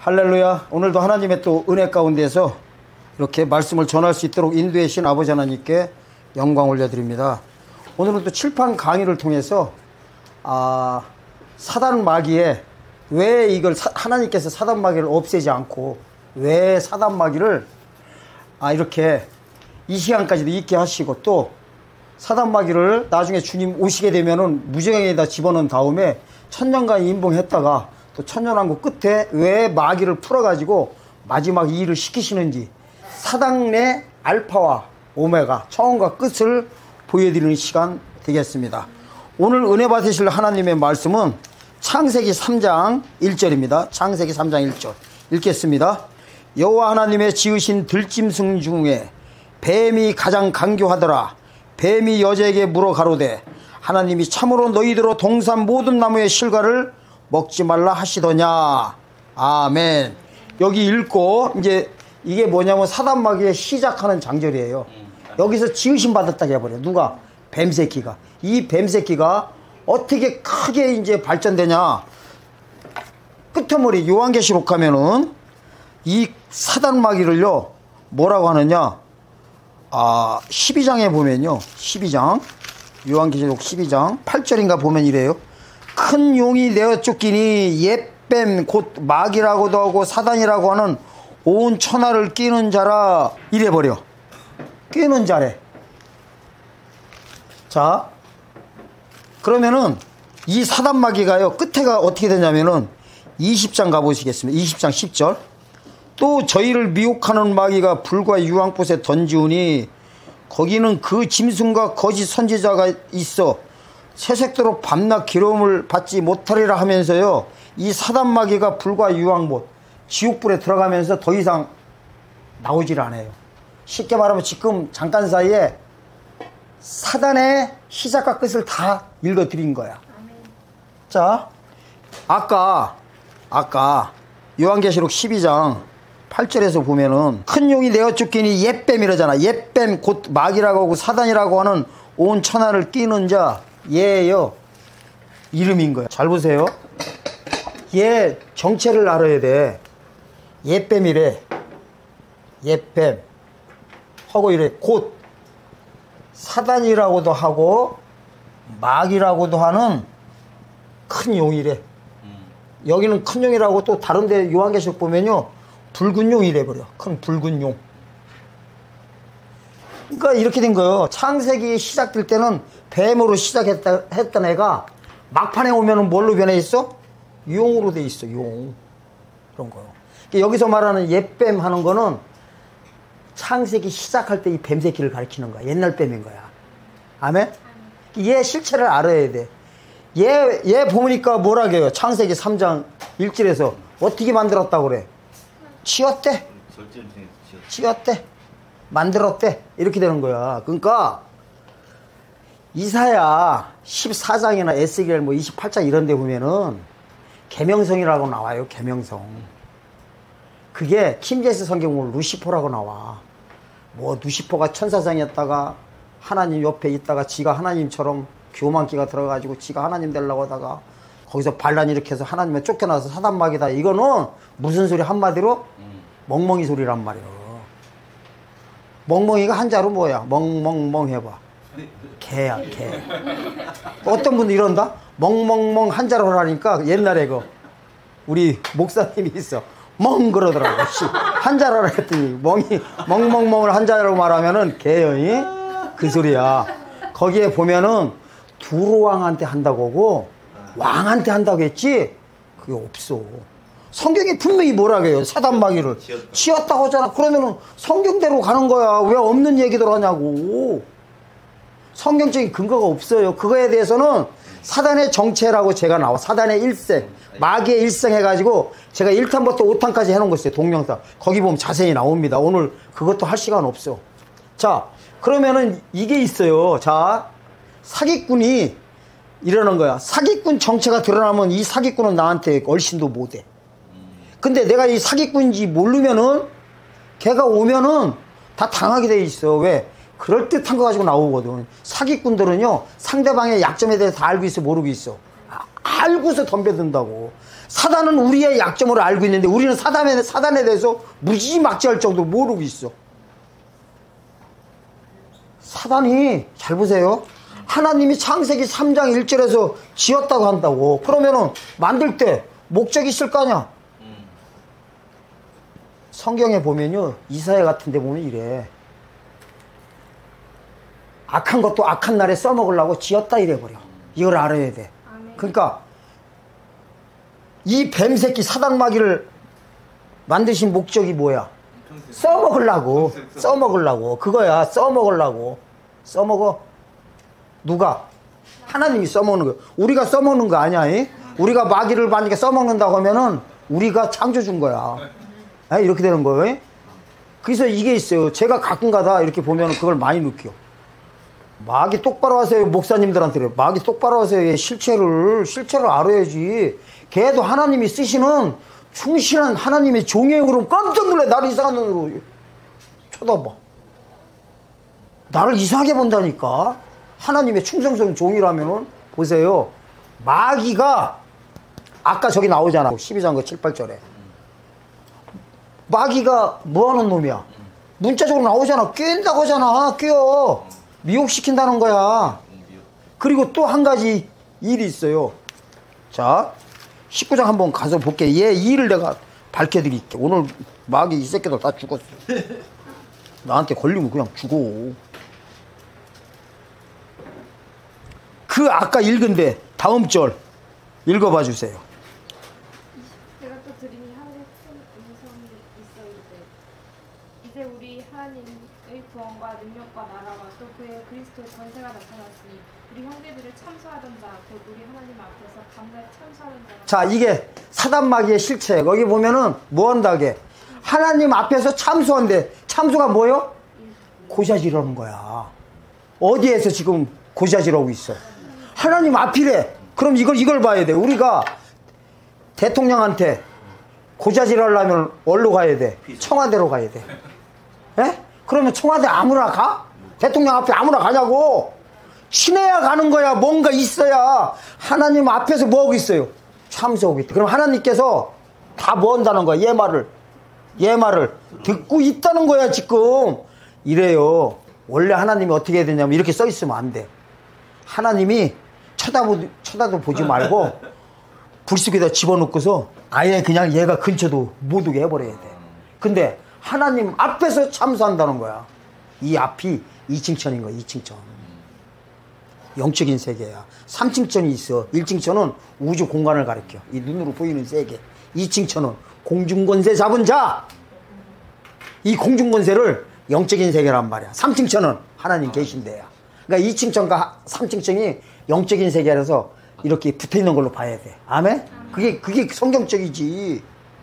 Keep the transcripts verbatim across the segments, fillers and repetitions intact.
할렐루야. 오늘도 하나님의 또 은혜 가운데서 이렇게 말씀을 전할 수 있도록 인도해 주신 아버지 하나님께 영광 올려드립니다. 오늘은 또 칠판 강의를 통해서 아, 사단 마귀에 왜 이걸 사, 하나님께서 사단 마귀를 없애지 않고 왜 사단 마귀를 아, 이렇게 이 시간까지도 있게 하시고 또 사단 마귀를 나중에 주님 오시게 되면은 무지강에다 집어넣은 다음에 천년간 임봉했다가 또 천년왕국 끝에 왜 마귀를 풀어가지고 마지막 이 일을 시키시는지 사단의 알파와 오메가 처음과 끝을 보여드리는 시간 되겠습니다. 오늘 은혜 받으실 하나님의 말씀은 창세기 삼 장 일 절입니다. 창세기 삼 장 일 절 읽겠습니다. 여호와 하나님의 지으신 들짐승 중에 뱀이 가장 간교하더라. 뱀이 여자에게 물어 가로되 하나님이 참으로 너희들로 동산 모든 나무의 실과를 먹지 말라 하시더냐. 아멘. 여기 읽고 이제 이게 뭐냐면 사단 마귀의 시작하는 장절이에요. 여기서 지으심 받았다고 해버려요. 누가? 뱀새끼가. 이 뱀새끼가 어떻게 크게 이제 발전되냐. 끝머리 요한계시록 가면은 이 사단 마귀를요 뭐라고 하느냐. 아, 십이 장에 보면요. 십이 장. 요한계시록 십이 장 팔 절인가 보면 이래요. 큰 용이 내어 쫓기니 옛뱀 곧 마귀라고도 하고 사단이라고 하는 온 천하를 끼는 자라 이래버려. 끼는 자래. 자, 그러면은 이 사단 마귀가요 끝에가 어떻게 되냐면은 이십 장 가보시겠습니다. 이십 장 십 절. 또 저희를 미혹하는 마귀가 불과 유황꽃에 던지우니 거기는 그 짐승과 거짓 선지자가 있어 새색도로 밤낮 기름을 받지 못하리라 하면서요 이 사단 마귀가 불과 유황못 지옥불에 들어가면서 더 이상 나오질 않아요. 쉽게 말하면 지금 잠깐 사이에 사단의 시작과 끝을 다 읽어드린 거야. 자, 아까 아까 요한계시록 십이 장 팔 절에서 보면은 큰 용이 내어 쫓기니 옛뱀 이러잖아. 옛뱀 곧 마귀라고 하고 사단이라고 하는 온 천하를 끼는 자 얘예요. 이름인 거야. 잘 보세요. 얘 정체를 알아야 돼. 옛뱀이래. 옛뱀 하고 이래. 곧 사단이라고도 하고 마귀라고도 하는 큰 용이래. 여기는 큰 용이라고 또 다른데 요한계시록 보면요 붉은 용이래 버려. 큰 붉은 용. 그러니까 이렇게 된 거예요. 창세기 시작될 때는 뱀으로 시작했다 했던 애가 막판에 오면은 뭘로 변해 있어? 용으로 돼 있어. 용. 그런 거요. 그러니까 여기서 말하는 옛뱀 하는 거는 창세기 시작할 때 이 뱀새끼를 가리키는 거야. 옛날 뱀인 거야. 아멘? 얘 실체를 알아야 돼. 얘, 얘 보니까 뭐라 해요? 창세기 삼 장 일 절에서 어떻게 만들었다고 그래? 치웠대. 치웠대. 만들었대. 이렇게 되는 거야. 그러니까 이사야 십사 장이나 에스겔 뭐 이십팔 장 이런 데 보면은 계명성이라고 나와요. 계명성. 그게 킹제스 성경으로 루시퍼라고 나와. 뭐 루시퍼가 천사장이었다가 하나님 옆에 있다가 지가 하나님처럼 교만기가 들어가지고 지가 하나님 되려고 하다가 거기서 반란 일으켜서 하나님에 쫓겨나서 사단마귀다. 이거는 무슨 소리? 한마디로 멍멍이 소리란 말이야. 멍멍이가 한자로 뭐야? 멍멍멍 해봐. 개야, 개. 어떤 분들 이런다? 멍멍멍 한자로 하라니까 옛날에 그 우리 목사님이 있어. 멍 그러더라고. 한자로 하라 했더니 멍이 멍멍멍을 한자로 말하면은 개요. 그 소리야. 거기에 보면은 두루왕한테 한다고 하고 왕한테 한다고 했지 그게 없어. 성경에 분명히 뭐라고 해요? 사단 마귀를 치웠다고 하잖아. 그러면은 성경대로 가는 거야. 왜 없는 얘기들 하냐고. 성경적인 근거가 없어요. 그거에 대해서는 사단의 정체라고 제가 나와. 사단의 일생, 마귀의 일생 해가지고 제가 일 탄부터 오 탄까지 해놓은 거 있어요. 동영상. 거기 보면 자세히 나옵니다. 오늘 그것도 할 시간 없어. 자, 그러면은 이게 있어요. 자, 사기꾼이 이러는 거야. 사기꾼 정체가 드러나면 이 사기꾼은 나한테 얼씬도 못해. 근데 내가 이 사기꾼인지 모르면은 걔가 오면은 다 당하게 돼 있어. 왜? 그럴듯한 거 가지고 나오거든. 사기꾼들은요 상대방의 약점에 대해서 다 알고 있어 모르고 있어. 아, 알고서 덤벼든다고. 사단은 우리의 약점을 알고 있는데 우리는 사단에, 사단에 대해서 무지막지할 정도로 모르고 있어. 사단이, 잘 보세요. 하나님이 창세기 삼 장 일 절에서 지었다고 한다고. 그러면은 만들 때 목적이 있을 거 아니야? 성경에 보면요, 이사야 같은 데 보면 이래. 악한 것도 악한 날에 써먹으려고 지었다 이래버려. 이걸 알아야 돼. 그러니까 이 뱀새끼 사단마귀를 만드신 목적이 뭐야? 써먹으려고. 써먹으려고. 그거야. 써먹으려고. 써먹어. 누가? 하나님이 써먹는 거야. 우리가 써먹는 거 아니야. 이? 우리가 마귀를 만약에 써먹는다고 하면은 우리가 창조준 거야. 에? 이렇게 되는 거예요. 그래서 이게 있어요. 제가 가끔가다 이렇게 보면 그걸 많이 느껴. 마귀 똑바로 하세요. 목사님들한테 그래요. 마귀 똑바로 하세요. 실체를 실체를 알아야지. 걔도 하나님이 쓰시는 충실한 하나님의 종이에요. 그럼 깜짝 놀래. 나를 이상한 눈으로 쳐다봐. 나를 이상하게 본다니까. 하나님의 충성스러운 종이라면은 보세요. 마귀가 아까 저기 나오잖아. 십이 장 칠, 팔 절에. 마귀가 뭐하는 놈이야? 문자적으로 나오잖아. 낀다고 하잖아. 끼어. 미혹시킨다는 거야. 그리고 또 한 가지 일이 있어요. 자, 십구 장 한번 가서 볼게. 얘 일을 내가 밝혀드릴게. 오늘 마귀 이 새끼들 다 죽었어. 나한테 걸리면 그냥 죽어. 그 아까 읽은데 다음 절 읽어봐 주세요. 제가 또 드리니 하늘에 큰 음성이 있어 이르되 이제 우리 하나님의 구원과 능력과 나라와 또 그의 그리스도의 권세가 나타났으니 우리 형제들을 참소하던 자 곧 우리 하나님 앞에서 감사에 참소하던 자. 자, 이게 사단마귀의 실체. 거기 보면은 뭐 한다게? 하나님 앞에서 참소한대. 참소가 뭐요? 고자질하는 거야. 어디에서 지금 고자질하고 있어? 하나님 앞이래. 그럼 이걸 이걸 봐야 돼. 우리가 대통령한테 고자질 하려면 어디로 가야 돼? 청와대로 가야 돼. 에? 그러면 청와대 아무나 가? 대통령 앞에 아무나 가냐고. 친해야 가는 거야. 뭔가 있어야. 하나님 앞에서 뭐하고 있어요? 참소하고 있다. 그럼 하나님께서 다 뭐 한다는 거야? 얘 말을 얘 말을 듣고 있다는 거야 지금. 이래요. 원래 하나님이 어떻게 해야 되냐면 이렇게 써 있으면 안 돼. 하나님이 쳐다보, 쳐다도 보지 말고 불 속에다 집어넣고서 아예 그냥 얘가 근처도 못 오게 해버려야 돼. 근데 하나님 앞에서 참소한다는 거야. 이 앞이 이층천인 거야. 이층천. 영적인 세계야. 삼층천이 있어. 일층천은 우주 공간을 가리켜. 이 눈으로 보이는 세계. 이층천은 공중권세 잡은 자. 이 공중권세를 영적인 세계란 말이야. 삼층천은 하나님 계신 데야. 그러니까 이층천과 삼층천이 영적인 세계라서 이렇게 붙어 있는 걸로 봐야 돼. 아멘? 그게, 그게 성경적이지.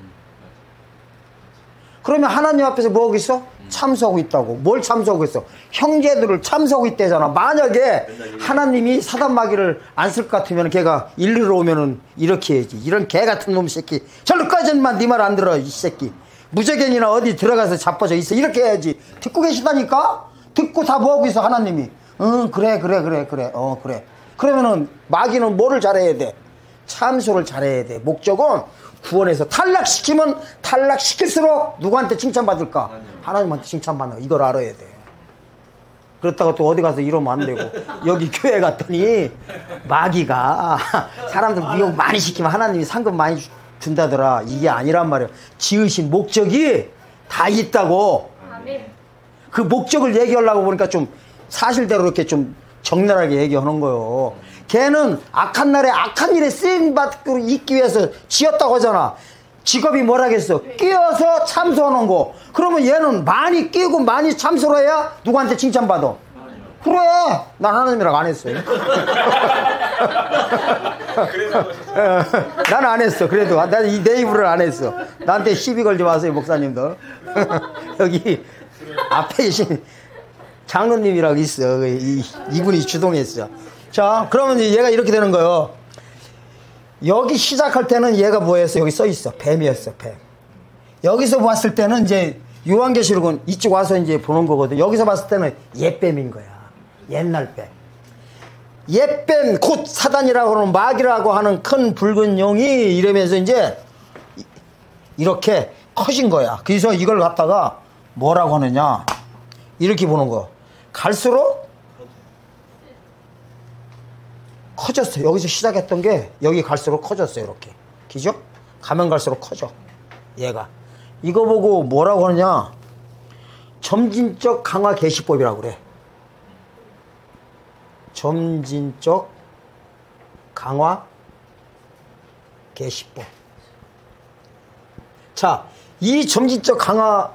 그러면 하나님 앞에서 뭐 하고 있어? 참소하고 있다고. 뭘 참소하고 있어? 형제들을 참소하고 있대잖아. 만약에 하나님이 사단마귀를 안 쓸 것 같으면 걔가 일리러 오면은 이렇게 해야지. 이런 개 같은 놈 새끼. 절로까지만 네 말 안 들어, 이 새끼. 무적견이나 어디 들어가서 자빠져 있어. 이렇게 해야지. 듣고 계시다니까? 듣고 다 뭐 하고 있어, 하나님이. 응, 그래, 그래, 그래, 그래. 어, 그래. 그러면은 마귀는 뭐를 잘해야 돼? 참소를 잘해야 돼. 목적은 구원해서 탈락시키면 탈락시킬수록 누구한테 칭찬받을까? 하나님한테 칭찬받는 거. 이걸 알아야 돼. 그렇다고 또 어디 가서 이러면 안 되고. 여기 교회 갔더니 마귀가 사람들 미혹 많이 시키면 하나님이 상금 많이 준다더라. 이게 아니란 말이야. 지으신 목적이 다 있다고. 그 목적을 얘기하려고 보니까 좀 사실대로 이렇게 좀 적나라하게 얘기하는 거요. 걔는 악한 날에 악한 일에 쓰임받고 있기 위해서 지었다고 하잖아. 직업이 뭐라겠어? 끼어서 참소하는 거. 그러면 얘는 많이 끼고 많이 참소를 해야 누구한테 칭찬받아? 그래. 난 하나님이라고 안 했어요. 난 안 했어. 그래도 난 이 내 입으로 안 했어. 나한테 시비 걸지 마세요, 목사님들. 여기 앞에 계신 장로님이라고 있어. 이, 이분이 주동했어. 자, 그러면 얘가 이렇게 되는 거예요. 여기 시작할 때는 얘가 뭐였어? 여기 써 있어. 뱀이었어, 뱀. 여기서 봤을 때는 이제 요한계시록은 이쪽 와서 이제 보는 거거든. 여기서 봤을 때는 옛뱀인 거야. 옛날 뱀. 옛뱀 곧 사단이라고 하는 마귀라고 하는 큰 붉은 용이 이러면서 이제 이렇게 커진 거야. 그래서 이걸 갖다가 뭐라고 하느냐 이렇게 보는 거. 갈수록 커졌어. 여기서 시작했던 게 여기 갈수록 커졌어. 이렇게 그죠? 가면 갈수록 커져. 얘가 이거 보고 뭐라고 하느냐 점진적 강화 개시법이라고 그래. 점진적 강화 개시법. 자, 이 점진적 강화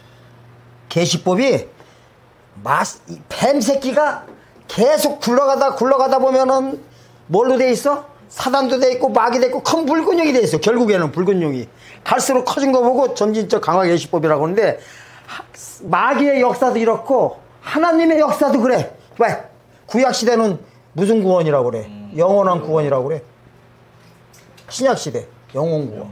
개시법이 마스, 뱀 새끼가 계속 굴러가다 굴러가다 보면은 뭘로 돼 있어? 사단도 돼 있고 마귀 돼 있고 큰 붉은 용이 돼 있어. 결국에는 붉은 용이 갈수록 커진 거 보고 점진적 강화 개시법이라고 하는데 마귀의 역사도 이렇고 하나님의 역사도 그래. 왜? 구약시대는 무슨 구원이라고 그래? 영원한 구원이라고 그래. 신약시대 영원 구원.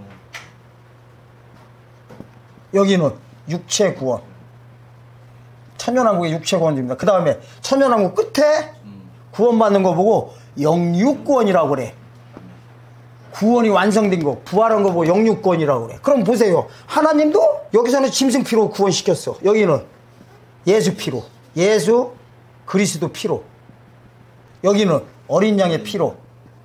여기는 육체 구원. 천년왕국의 육체 구원입니다. 그 다음에 천년왕국 끝에 구원받는 거 보고 영육구원이라고 그래. 구원이 완성된 거, 부활한 거 보고 영육구원이라고 그래. 그럼 보세요. 하나님도 여기서는 짐승 피로 구원시켰어. 여기는 예수 피로, 예수 그리스도 피로. 여기는 어린 양의 피로.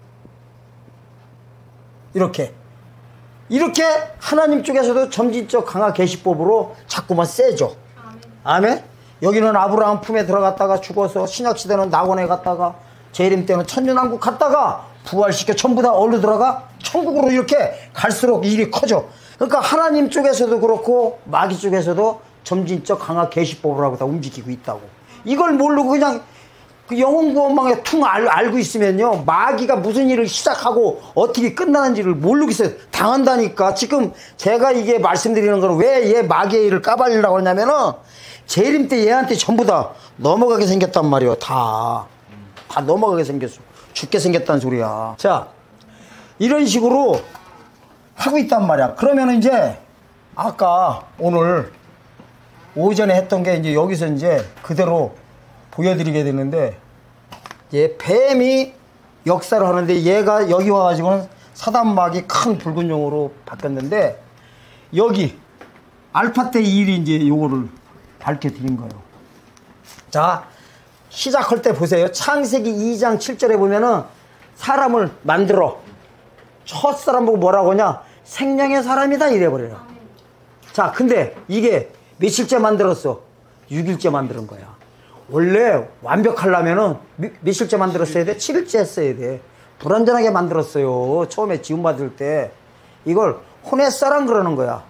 이렇게 이렇게 하나님 쪽에서도 점진적 강화 개시법으로 자꾸만 세죠. 아멘. 아멘. 여기는 아브라함 품에 들어갔다가 죽어서 신약시대는 낙원에 갔다가 재림 때는 천년왕국 갔다가 부활시켜 전부 다 어디로 들어가? 천국으로 이렇게 갈수록 일이 커져. 그러니까 하나님 쪽에서도 그렇고 마귀 쪽에서도 점진적 강화 개시법을 하고 다 움직이고 있다고. 이걸 모르고 그냥 그 영혼구원망에 퉁 알, 알고 있으면요 마귀가 무슨 일을 시작하고 어떻게 끝나는지를 모르고 있어요. 당한다니까. 지금 제가 이게 말씀드리는 건 왜 얘 마귀의 일을 까발리라고 하냐면은 재림 때 얘한테 전부 다 넘어가게 생겼단 말이에요. 다. 다 넘어가게 생겼어. 죽게 생겼다는 소리야. 자, 이런 식으로 하고 있단 말이야. 그러면 이제 아까 오늘 오전에 했던 게 이제 여기서 이제 그대로 보여드리게 되는데, 얘 뱀이 역사를 하는데 얘가 여기 와가지고는 사단마귀 큰 붉은 용으로 바뀌었는데, 여기 알파 때 일이 이제 요거를 밝혀드린 거예요. 자, 시작할 때 보세요. 창세기 이 장 칠 절에 보면은 사람을 만들어. 첫사람 보고 뭐라고 하냐? 생명의 사람이다 이래버려요. 자, 근데 이게 며칠째 만들었어? 육 일째 만드는 거야. 원래 완벽하려면은 며칠째 만들었어야 돼? 칠 일째 했어야 돼. 불완전하게 만들었어요. 처음에 지음받을 때. 이걸 혼햇사람 그러는 거야.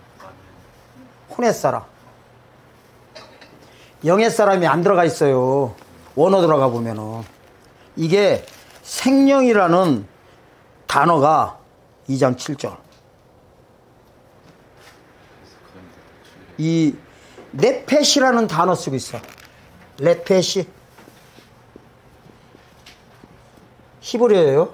혼햇사람. 영의 사람이 안 들어가 있어요. 원어 들어가 보면은. 이게 생명이라는 단어가 이 장 칠 절. 이 네펫이라는 단어 쓰고 있어. 네펫이 히브리어예요.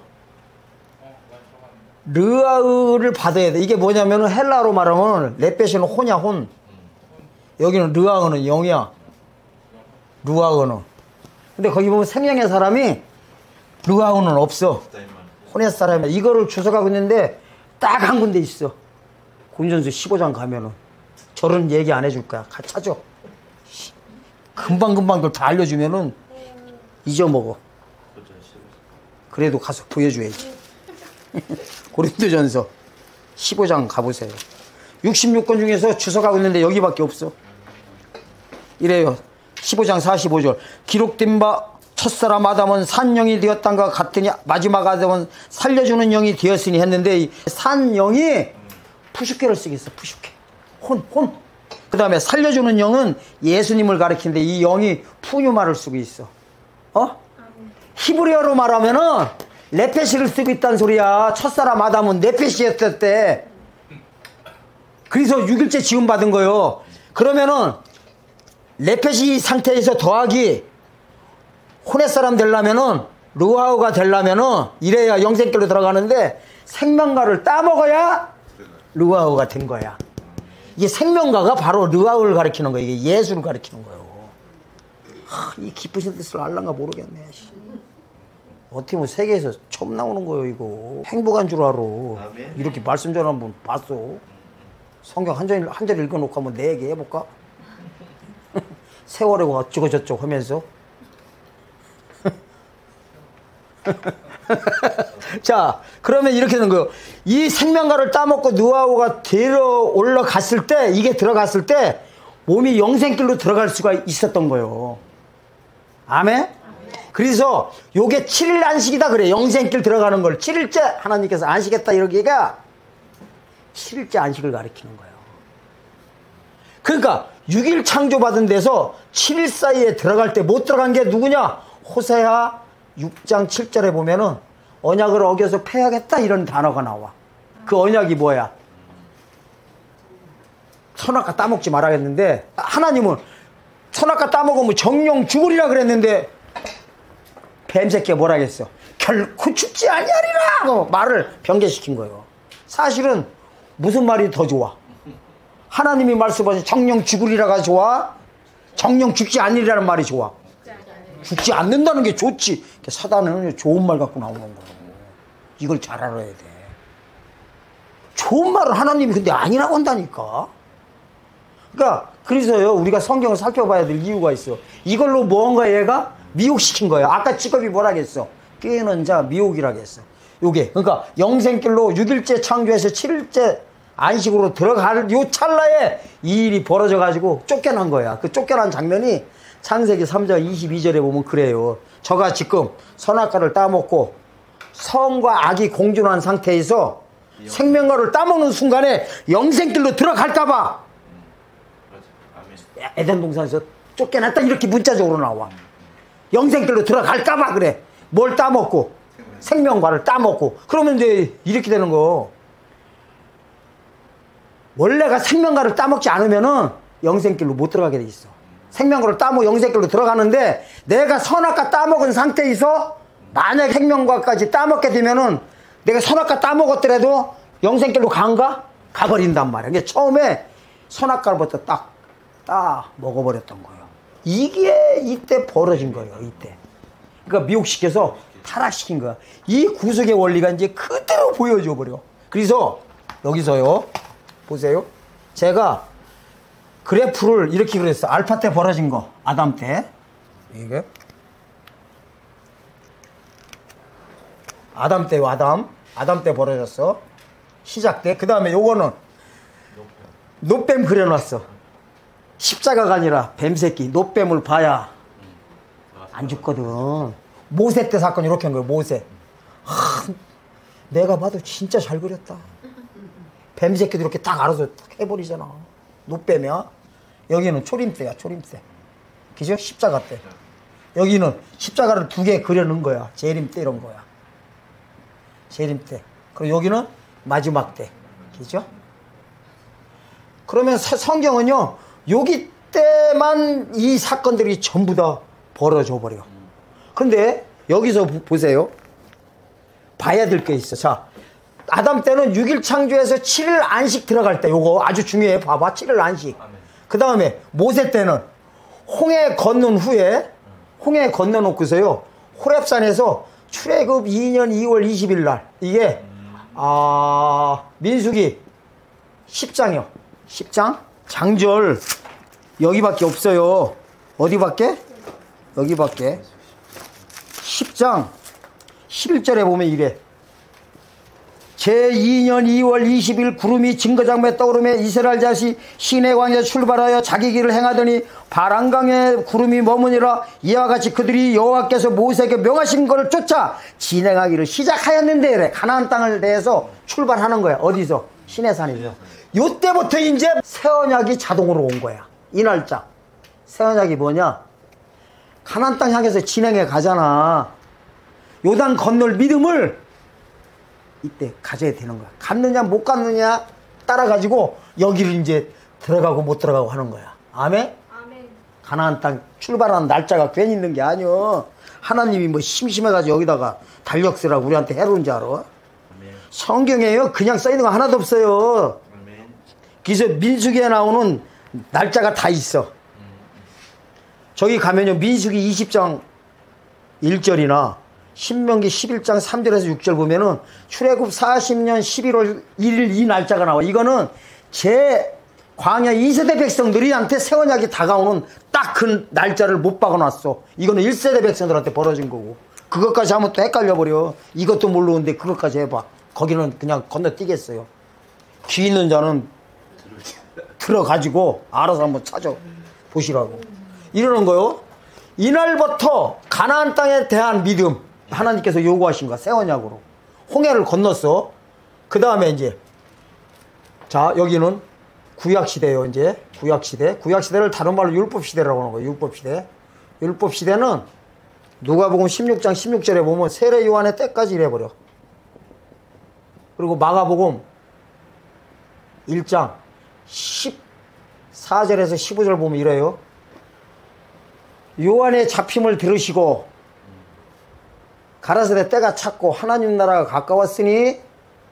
르아흐를 받아야 돼. 이게 뭐냐면은 헬라로 말하면 네펫은 혼이야, 혼. 여기는 르아흐는 영이야. 루아흐는. 근데 거기 보면 생명의 사람이 르아흐는 없어. 혼의 사람이. 이거를 주석하고 있는데 딱 한 군데 있어. 고린전서 십오 장 가면은. 저런 얘기 안 해줄 거야. 가 찾아. 금방금방 그걸 다 알려주면은 잊어먹어. 그래도 가서 보여줘야지. 고린도전서 십오 장 가보세요. 육십육 권 중에서 주석하고 있는데 여기밖에 없어. 이래요. 십오 장 사십오 절. 기록된 바 첫사람 아담은 산영이 되었단가 같으니 마지막 아담은 살려주는 영이 되었으니 했는데 이 산영이 푸슈케를 쓰겠어. 푸슈케. 혼, 혼. 그 다음에 살려주는 영은 예수님을 가리키는데 이 영이 푸뉴마를 쓰고 있어. 어? 히브리어로 말하면은 네페시를 쓰고 있다는 소리야. 첫사람 아담은 네페시였을 때. 그래서 육 일째 지음 받은 거예요. 그러면은 네페시 상태에서 더하기 혼의 사람 되려면은 루아우가 되려면은 이래야 영생길로 들어가는데 생명가를 따먹어야 루아우가 된 거야. 이게 생명가가 바로 르아우를 가리키는 거예요. 이게 예수를 가리키는 거예요. 하, 이 깊으신 뜻을 알란가 모르겠네. 어떻게 보면 세계에서 처음 나오는 거예요, 이거. 행복한 줄 알아. 아멘. 이렇게 말씀 전한 분 봤어. 성경 한 절, 한 절 읽어놓고 한번 내 얘기 해볼까? 세월에고 어쩌고저쩌고 하면서. 자, 그러면 이렇게 되는 거예요. 이 생명과를 따먹고 느와우가 데려 올라갔을 때, 이게 들어갔을 때, 몸이 영생길로 들어갈 수가 있었던 거예요. 아멘? 그래서 요게 칠 일 안식이다 그래. 영생길 들어가는 걸 칠 일째 하나님께서 안식했다 이러기가 칠 일째 안식을 가리키는 거예요. 그러니까 육 일 창조받은 데서 칠 일 사이에 들어갈 때 못 들어간 게 누구냐? 호세아 육 장 칠 절에 보면은 언약을 어겨서 패하겠다 이런 단어가 나와. 그 언약이 뭐야? 선악과 따먹지 말아야겠는데, 하나님은 선악과 따먹으면 정령 죽으리라 그랬는데 뱀새끼가 뭐라 했어? 결코 죽지 아니하리라 하고 말을 변개시킨 거예요. 사실은 무슨 말이 더 좋아? 하나님이 말씀하신 정령 죽으리라가 좋아? 정령 죽지 않으리라는 말이 좋아? 죽지 않는다는 게 좋지. 사단은 좋은 말 갖고 나오는 거예요. 이걸 잘 알아야 돼. 좋은 말을 하나님이 근데 아니라고 한다니까. 그러니까 그래서요, 우리가 성경을 살펴봐야 될 이유가 있어. 이걸로 뭔가 얘가 미혹시킨 거예요. 아까 직업이 뭐라 했어? 깨는 자 미혹이라고 했어. 요게 그러니까 영생길로 육 일째 창조해서 칠 일째 안식으로 들어갈 요 찰나에 이 일이 벌어져 가지고 쫓겨난 거야. 그 쫓겨난 장면이 창세기 삼 장 이십이 절에 보면 그래요. 저가 지금 선악과를 따먹고 성과 악이 공존한 상태에서 생명과를 따먹는 순간에 영생길로 들어갈까봐 에덴 동산에서 쫓겨났다 이렇게 문자적으로 나와. 영생길로 들어갈까봐 그래. 뭘 따먹고? 생명과를 따먹고. 그러면 이제 이렇게 되는 거. 원래가 생명과를 따먹지 않으면은 영생길로 못 들어가게 돼 있어. 생명과를 따먹고 영생길로 들어가는데 내가 선악과 따먹은 상태에서 만약에 생명과까지 따먹게 되면은 내가 선악과 따먹었더라도 영생길로 간가? 가버린단 말이야. 그러니까 처음에 선악과부터 딱, 딱 먹어버렸던 거예요. 이게 이때 벌어진 거예요, 이때. 그러니까 미혹시켜서 타락시킨 거야. 이 구속의 원리가 이제 그대로 보여줘 버려. 그래서 여기서요, 보세요. 제가 그래프를 이렇게 그렸어. 알파 때 벌어진 거, 아담 때. 이게. 아담 때요, 아담. 아담 때 벌어졌어. 시작 때. 그 다음에 요거는 노뱀 그려놨어. 십자가가 아니라 뱀새끼. 노뱀을 봐야 안 죽거든. 모세 때 사건 이렇게 한 거예요, 모세. 하, 내가 봐도 진짜 잘 그렸다. 뱀새끼도 이렇게 딱 알아서 딱 해버리잖아. 노뱀이야. 여기는 초림새야, 초림새. 그죠? 십자가 때. 여기는 십자가를 두 개 그려놓은 거야. 재림 때 이런 거야. 재림 때. 그리고 여기는 마지막 때. 그죠? 그러면 성경은요, 여기 때만 이 사건들이 전부 다 벌어져 버려. 근데 여기서 보세요. 봐야 될 게 있어. 자, 아담 때는 육 일 창조해서 칠 일 안식 들어갈 때, 요거 아주 중요해. 봐봐. 칠 일 안식. 그 다음에 모세 때는 홍해 건넌 후에, 홍해 건너놓고서요, 호렙산에서 출애굽 이 년 이월 이십일 날, 이게, 아, 민수기 십 장이요. 십 장? 장절, 여기밖에 없어요. 어디밖에? 여기밖에. 십 장, 십일 절에 보면 이래. 제이 년 이월 이십일 구름이 증거장면에 떠오르며 이스라엘 자식 시내 광야에 출발하여 자기 길을 행하더니 바람강에 구름이 머무니라. 이와 같이 그들이 여호와께서 모세에게 명하신 것을 쫓아 진행하기를 시작하였는데, 그래. 가나안 땅을 대해서 출발하는 거야. 어디서? 시내산에서. 요때부터 이제 새 언약이 자동으로 온 거야. 이 날짜. 새 언약이 뭐냐? 가나안 땅 향해서 진행해 가잖아. 요단 건널 믿음을 이때 가져야 되는 거야. 갔느냐 못 갔느냐 따라가지고 여기를 이제 들어가고 못 들어가고 하는 거야. 아멘? 아멘. 가나안 땅 출발하는 날짜가 괜히 있는 게 아니여. 하나님이 뭐 심심해가지고 여기다가 달력 쓰라고 우리한테 해로운 줄 알아? 아멘. 성경에요 그냥 써있는 거 하나도 없어요. 아멘. 그래서 민수기에 나오는 날짜가 다 있어. 음. 저기 가면요 민수기 이십 장 일 절이나 신명기 십일 장 삼 절에서 육 절 보면은 출애굽 사십 년 십일월 일일 이 날짜가 나와. 이거는 제 광야 이 세대 백성들이한테 새 언약이 다가오는 딱 그 날짜를 못 박아놨어. 이거는 일 세대 백성들한테 벌어진 거고. 그것까지 하면 또 헷갈려버려. 이것도 모르는데 그것까지 해봐. 거기는 그냥 건너뛰겠어요. 귀 있는 자는 들어가지고 알아서 한번 찾아보시라고. 이러는 거요. 이날부터 가나안 땅에 대한 믿음 하나님께서 요구하신 거야. 새 언약으로 홍해를 건넜어. 그 다음에 이제 자 여기는 구약시대예요. 이제 구약시대. 구약시대를 다른 말로 율법시대라고 하는 거예요. 율법시대. 율법시대는 누가복음 십육 장 십육 절에 보면 세례 요한의 때까지 이래버려. 그리고 마가복음 일 장 십사 절에서 십오 절 보면 이래요. 요한의 잡힘을 들으시고 가라사대 때가 찼고 하나님 나라가 가까웠으니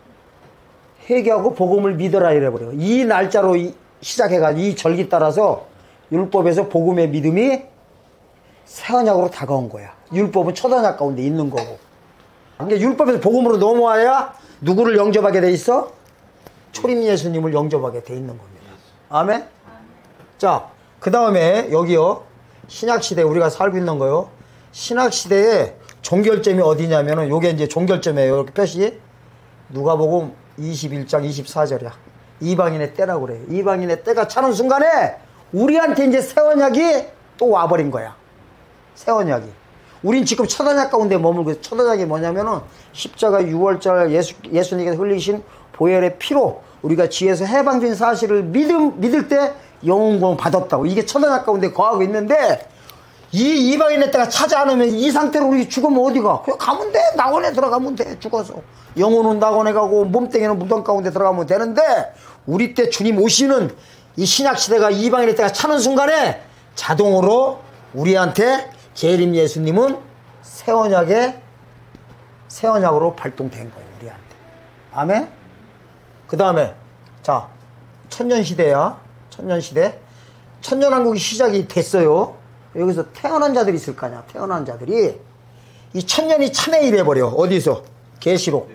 회개하고 복음을 믿어라 이래버려. 이 날짜로 시작해가지고 이 절기 따라서 율법에서 복음의 믿음이 새 언약으로 다가온 거야. 율법은 첫 언약 가운데 있는 거고. 그러니까 율법에서 복음으로 넘어와야 누구를 영접하게 돼 있어? 초림 예수님을 영접하게 돼 있는 겁니다. 아멘? 자, 그 다음에 여기요. 신약시대 우리가 살고 있는 거요. 신약시대에 종결점이 어디냐면은 요게 이제 종결점이에요. 이렇게 표시. 누가복음 이십일 장 이십사 절이야. 이방인의 때라고 그래요. 이방인의 때가 차는 순간에 우리한테 이제 새 언약이 또 와버린 거야. 새 언약이. 우린 지금 첫 언약 가운데 머물고, 첫 언약이 뭐냐면은 십자가 유월절 예수, 예수님께서 흘리신 보혈의 피로 우리가 지에서 해방된 사실을 믿음, 믿을 때 영혼구원 받았다고. 이게 첫 언약 가운데 거하고 있는데, 이 이방인의 때가 차지 않으면 이 상태로 우리 죽으면 어디가? 그냥 가면 돼. 낙원에 들어가면 돼. 죽어서. 영혼은 낙원에 가고 몸뚱이는 무덤 가운데 들어가면 되는데, 우리 때 주님 오시는 이 신약시대가 이방인의 때가 차는 순간에 자동으로 우리한테 재림 예수님은 새 언약의 새 언약으로 발동된 거예요. 우리한테. 아멘? 그 다음에 자 천년시대야. 천년시대. 천년왕국이 시작이 됐어요. 여기서 태어난 자들이 있을 거 아니야. 태어난 자들이 이 천년이 참에 이래버려. 어디서? 계시록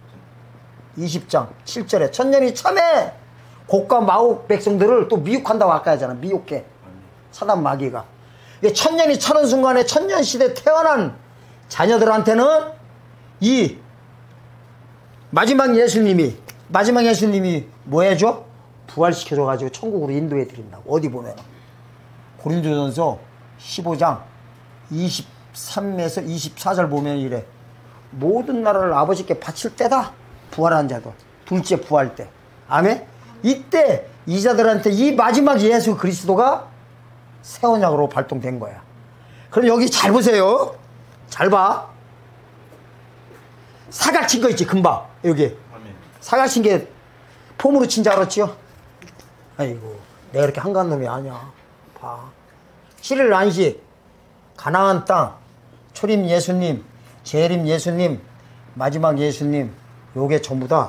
이십 장 칠 절에 천년이 참에 곡과 마옥 백성들을 또 미혹한다고 아까 하잖아. 미혹해. 사단 마귀가. 천년이 차는 순간에 천년시대 태어난 자녀들한테는 이 마지막 예수님이 마지막 예수님이 뭐 해줘? 부활시켜줘가지고 천국으로 인도해 드린다고. 어디 보면 고린도전서 십오 장 이십삼에서 이십사 절 보면 이래. 모든 나라를 아버지께 바칠 때다. 부활한 자도 둘째 부활 때. 아멘? 이때 이 자들한테 이 마지막 예수 그리스도가 새 언약으로 발동된 거야. 그럼 여기 잘 보세요. 잘 봐. 사각 친 거 있지, 금방. 여기. 사각 친 게 폼으로 친 줄 알았지요? 아이고, 내가 이렇게 한가한 놈이 아니야. 봐. 칠 일 안식, 가나안 땅, 초림 예수님, 재림 예수님, 마지막 예수님, 요게 전부 다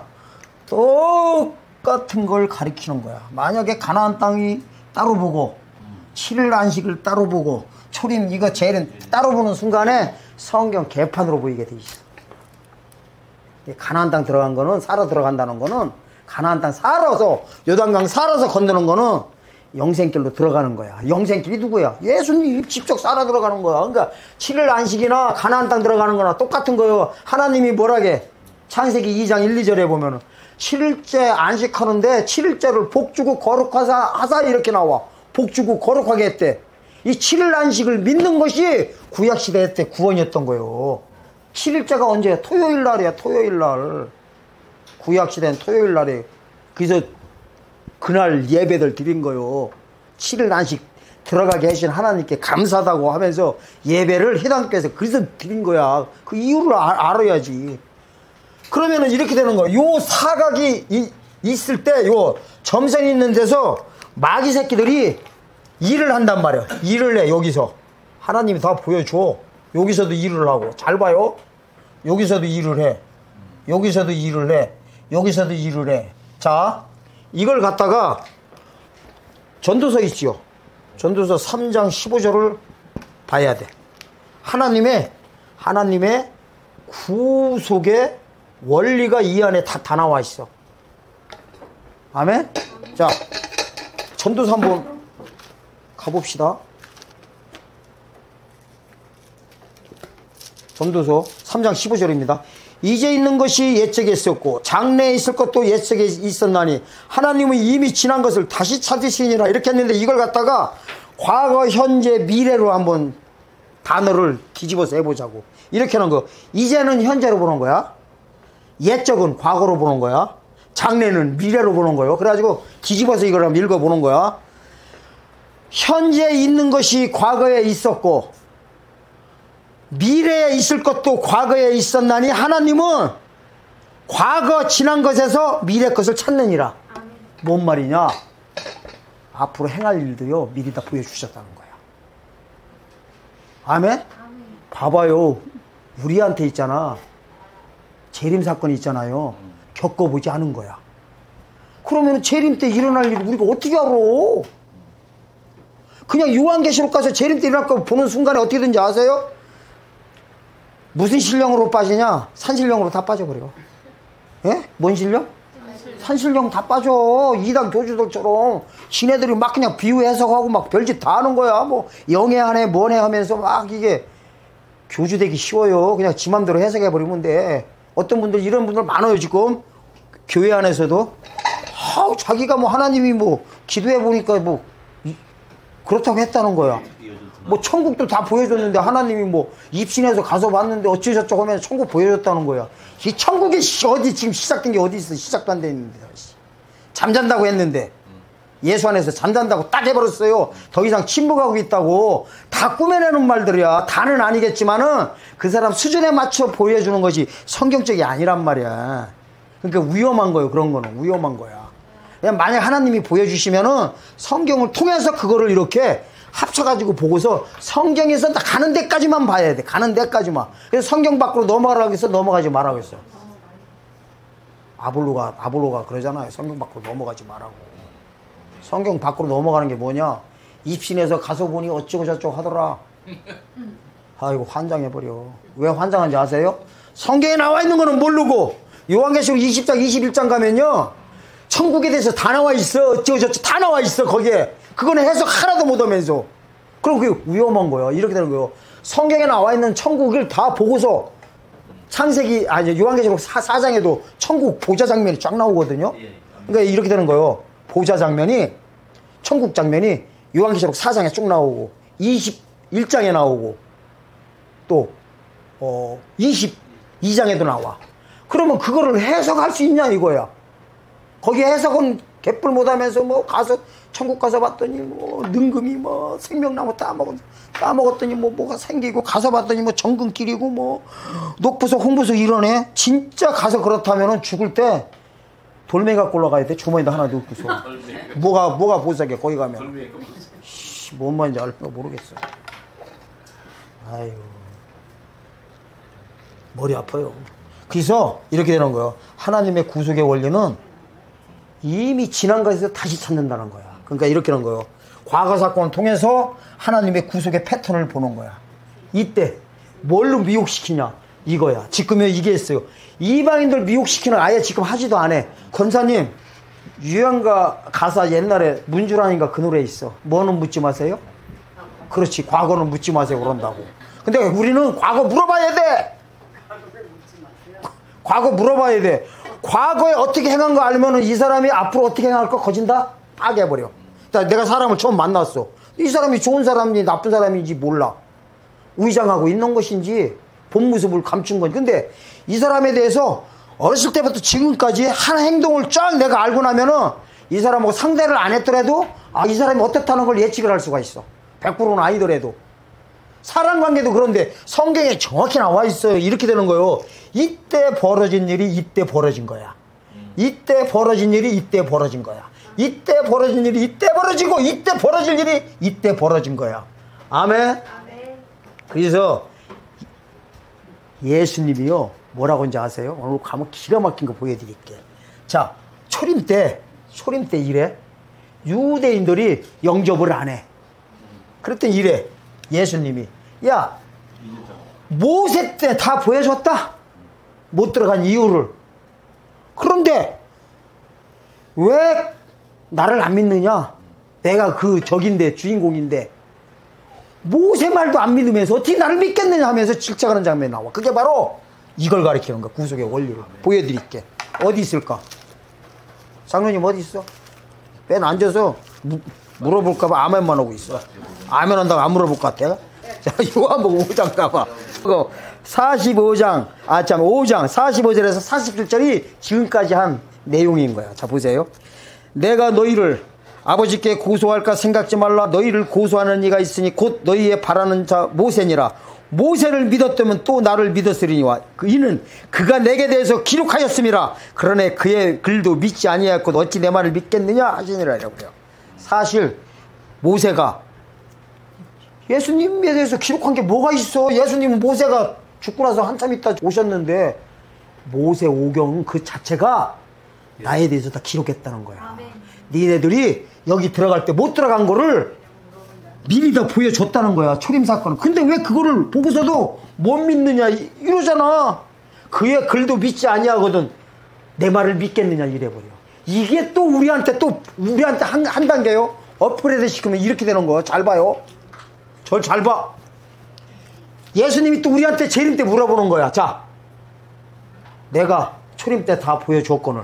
똑같은 걸 가리키는 거야. 만약에 가나안 땅이 따로 보고, 칠 일 안식을 따로 보고, 초림 이거 재림 따로 보는 순간에 성경 개판으로 보이게 돼 있어. 가나안 땅 들어간 거는, 살아 들어간다는 거는, 가나안 땅 살아서, 요단강 살아서 건너는 거는 영생길로 들어가는 거야. 영생길이 누구야? 예수님이 직접 살아 들어가는 거야. 그러니까 칠 일 안식이나 가나안 땅 들어가는 거나 똑같은 거예요. 하나님이 뭐라게? 창세기 이 장 일, 이 절에 보면은 칠 일째 안식하는데 칠 일째를 복주고 거룩하사 하사 이렇게 나와. 복주고 거룩하게 했대. 이 칠 일 안식을 믿는 것이 구약시대 때 구원이었던 거예요. 칠 일째가 언제야? 토요일 날이야. 토요일 날. 구약시대는 토요일 날에. 그래서 그날 예배들 드린 거요. 칠 일 안식 들어가게 하신 하나님께 감사하다고 하면서 예배를 해당께서 그래서 드린 거야. 그 이유를 아, 알아야지. 그러면은 이렇게 되는 거야. 요 사각이 이, 있을 때 요 점선이 있는 데서 마귀 새끼들이 일을 한단 말이야. 일을 해. 여기서 하나님이 다 보여줘. 여기서도 일을 하고. 잘 봐요. 여기서도 일을 해. 여기서도 일을 해. 여기서도 일을 해. 자, 이걸 갖다가 전도서 있지요. 전도서 삼 장 십오 절을 봐야 돼. 하나님의 하나님의 구속의 원리가 이 안에 다, 다 나와 있어. 아멘? 자, 전도서 한번 가봅시다. 전도서 삼 장 십오 절입니다. 이제 있는 것이 옛적에 있었고 장래에 있을 것도 옛적에 있었나니 하나님은 이미 지난 것을 다시 찾으시니라. 이렇게 했는데 이걸 갖다가 과거, 현재, 미래로 한번 단어를 뒤집어서 해보자고. 이렇게 하는 거. 이제는 현재로 보는 거야. 옛적은 과거로 보는 거야. 장래는 미래로 보는 거예요. 그래가지고 뒤집어서 이걸 한번 읽어보는 거야. 현재 있는 것이 과거에 있었고 미래에 있을 것도 과거에 있었나니 하나님은 과거 지난 것에서 미래 것을 찾느니라. 아멘. 뭔 말이냐? 앞으로 행할 일도요 미리 다 보여주셨다는 거야. 아멘? 아멘. 봐봐요. 우리한테 있잖아. 재림 사건이 있잖아요. 겪어보지 않은 거야. 그러면 재림 때 일어날 일을 우리가 어떻게 알아? 그냥 요한계시록 가서 재림 때 일어날 거 보는 순간에 어떻게 되는지 아세요? 무슨 신령으로 빠지냐? 산신령으로 다 빠져버려. 예? 뭔 신령? 산신령 다 빠져. 이단 교주들처럼 지네들이 막 그냥 비유 해석하고 막 별짓 다 하는 거야. 뭐 영해하네 뭐네 하면서 막 이게 교주 되기 쉬워요. 그냥 지 맘대로 해석해버리면 돼. 어떤 분들 이런 분들 많아요 지금. 교회 안에서도 아, 자기가 뭐 하나님이 뭐 기도해보니까 뭐 그렇다고 했다는 거야. 뭐 천국도 다 보여줬는데 하나님이 뭐 입신해서 가서 봤는데 어쩌저쩌고 하면 천국 보여줬다는 거야. 이 천국이 어디 지금 시작된 게 어디 있어? 시작도 안 돼 있는데. 잠잔다고 했는데 예수 안에서 잠잔다고 딱 해버렸어요. 더 이상 침묵하고 있다고. 다 꾸며내는 말들이야. 다는 아니겠지만은 그 사람 수준에 맞춰 보여주는 것이 성경적이 아니란 말이야. 그러니까 위험한 거예요. 그런 거는 위험한 거야. 그냥 만약 하나님이 보여주시면은 성경을 통해서 그거를 이렇게 합쳐가지고 보고서 성경에서 가는 데까지만 봐야 돼. 가는 데까지만. 그래서 성경 밖으로 넘어가라고 해서 넘어가지 말라고 했어. 아볼로가, 아볼로가 그러잖아요. 성경 밖으로 넘어가지 말라고. 성경 밖으로 넘어가는 게 뭐냐? 입신해서 가서 보니 어쩌고 저쩌고 하더라. 아이고, 환장해버려. 왜 환장한지 아세요? 성경에 나와 있는 거는 모르고 요한계시록 이십 장, 이십일 장 가면요. 천국에 대해서 다 나와 있어. 어쩌고 저쩌고 다 나와 있어. 거기에. 그거는 해석 하나도 못하면서. 그럼 그게 위험한 거야. 이렇게 되는 거예요. 성경에 나와 있는 천국을 다 보고서 창세기, 아니, 요한계시록 사 장에도 천국 보좌 장면이 쫙 나오거든요. 그러니까 이렇게 되는 거예요. 보좌 장면이, 천국 장면이 요한계시록 사 장에 쭉 나오고, 이십일 장에 나오고, 또, 어, 이십이 장에도 나와. 그러면 그거를 해석할 수 있냐, 이거야. 거기 해석은 개뿔 못하면서 뭐 가서 천국 가서 봤더니 뭐 능금이 뭐 생명나무 따먹었 따먹었더니 뭐 뭐가 생기고 가서 봤더니 뭐 정근길이고 뭐 녹부석 홍부석 이러네. 진짜 가서 그렇다면은 죽을 때 돌멩이 갖고 올라가야 돼. 주머니에다 하나 넣고서 뭐가 뭐가 보석이야 거기 가면. 씨, 뭔 말인지 알까 모르겠어. 아유 머리 아파요. 그래서 이렇게 되는 거예요. 하나님의 구속의 원리는 이미 지난 것에서 다시 찾는다는 거야. 그러니까 이렇게 하는 거예요. 과거 사건을 통해서 하나님의 구속의 패턴을 보는 거야. 이때 뭘로 미혹시키냐 이거야. 지금은 이게 있어요. 이방인들 미혹시키는 아예 지금 하지도 않아. 권사님 유행가 가사 옛날에 문주란인가 그 노래 있어. 뭐는 묻지 마세요? 그렇지. 과거는 묻지 마세요 그런다고. 근데 우리는 과거 물어봐야 돼. 과거 물어봐야 돼. 과거에 어떻게 행한 거 알면은 이 사람이 앞으로 어떻게 행할 거 거진다? 파괴해버려. 내가 사람을 처음 만났어. 이 사람이 좋은 사람인지 나쁜 사람인지 몰라. 위장하고 있는 것인지 본 모습을 감춘 건지. 근데 이 사람에 대해서 어렸을 때부터 지금까지 한 행동을 쫙 내가 알고 나면은 이 사람하고 상대를 안 했더라도 아, 이 사람이 어떻다는 걸 예측을 할 수가 있어. 백 퍼센트는 아니더라도. 사람관계도 그런데 성경에 정확히 나와 있어요. 이렇게 되는 거예요. 이때 벌어진 일이 이때 벌어진 거야. 이때 벌어진 일이 이때 벌어진 거야. 이때 벌어진 일이 이때 벌어지고 이때 벌어질 일이 이때 벌어진 거야. 아멘. 아멘. 그래서 예수님이요 뭐라고 하는지 아세요? 오늘 가면 기가 막힌 거 보여드릴게. 자, 초림 때 초림 때 이래 유대인들이 영접을 안 해. 그랬더니 이래 예수님이 야 모세 때 다 보여줬다. 못 들어간 이유를. 그런데 왜 나를 안 믿느냐? 내가 그 적인데, 주인공인데 모세 말도 안 믿으면서 어떻게 나를 믿겠느냐 하면서 질책하는 장면이 나와. 그게 바로 이걸 가리키는 거야. 구속의 원리를 보여드릴게. 어디 있을까? 장로님 어디 있어? 맨 앉아서 무, 물어볼까봐 아멘만 하고 있어. 아멘 한다고 안 물어볼 것 같아. 자, 요한복음 오 장 가봐. 그거 사십오 장, 아, 참, 오 장 사십오 절에서 사십칠 절이 지금까지 한 내용인 거야. 자, 보세요. 내가 너희를 아버지께 고소할까 생각지 말라. 너희를 고소하는 이가 있으니 곧 너희의 바라는 자 모세니라. 모세를 믿었다면 또 나를 믿었으리니와 그 이는 그가 내게 대해서 기록하였음이라. 그러나 그의 글도 믿지 아니하였고 어찌 내 말을 믿겠느냐 하시니라. 이라고요. 사실 모세가 예수님에 대해서 기록한 게 뭐가 있어? 예수님은 모세가 죽고 나서 한참 있다 오셨는데 모세 오경은 그 자체가 나에 대해서 다 기록했다는 거야. 아멘. 니네들이 여기 들어갈 때 못 들어간 거를 미리 다 보여줬다는 거야. 초림 사건은. 근데 왜 그거를 보고서도 못 믿느냐 이러잖아. 그의 글도 믿지 아니하거든 내 말을 믿겠느냐 이래버려. 이게 또 우리한테 또 우리한테 한, 한 단계요. 업그레이드 시키면 이렇게 되는 거. 잘 봐요. 절 잘 봐. 예수님이 또 우리한테 재림 때 물어보는 거야. 자, 내가 초림 때 다 보여줬거늘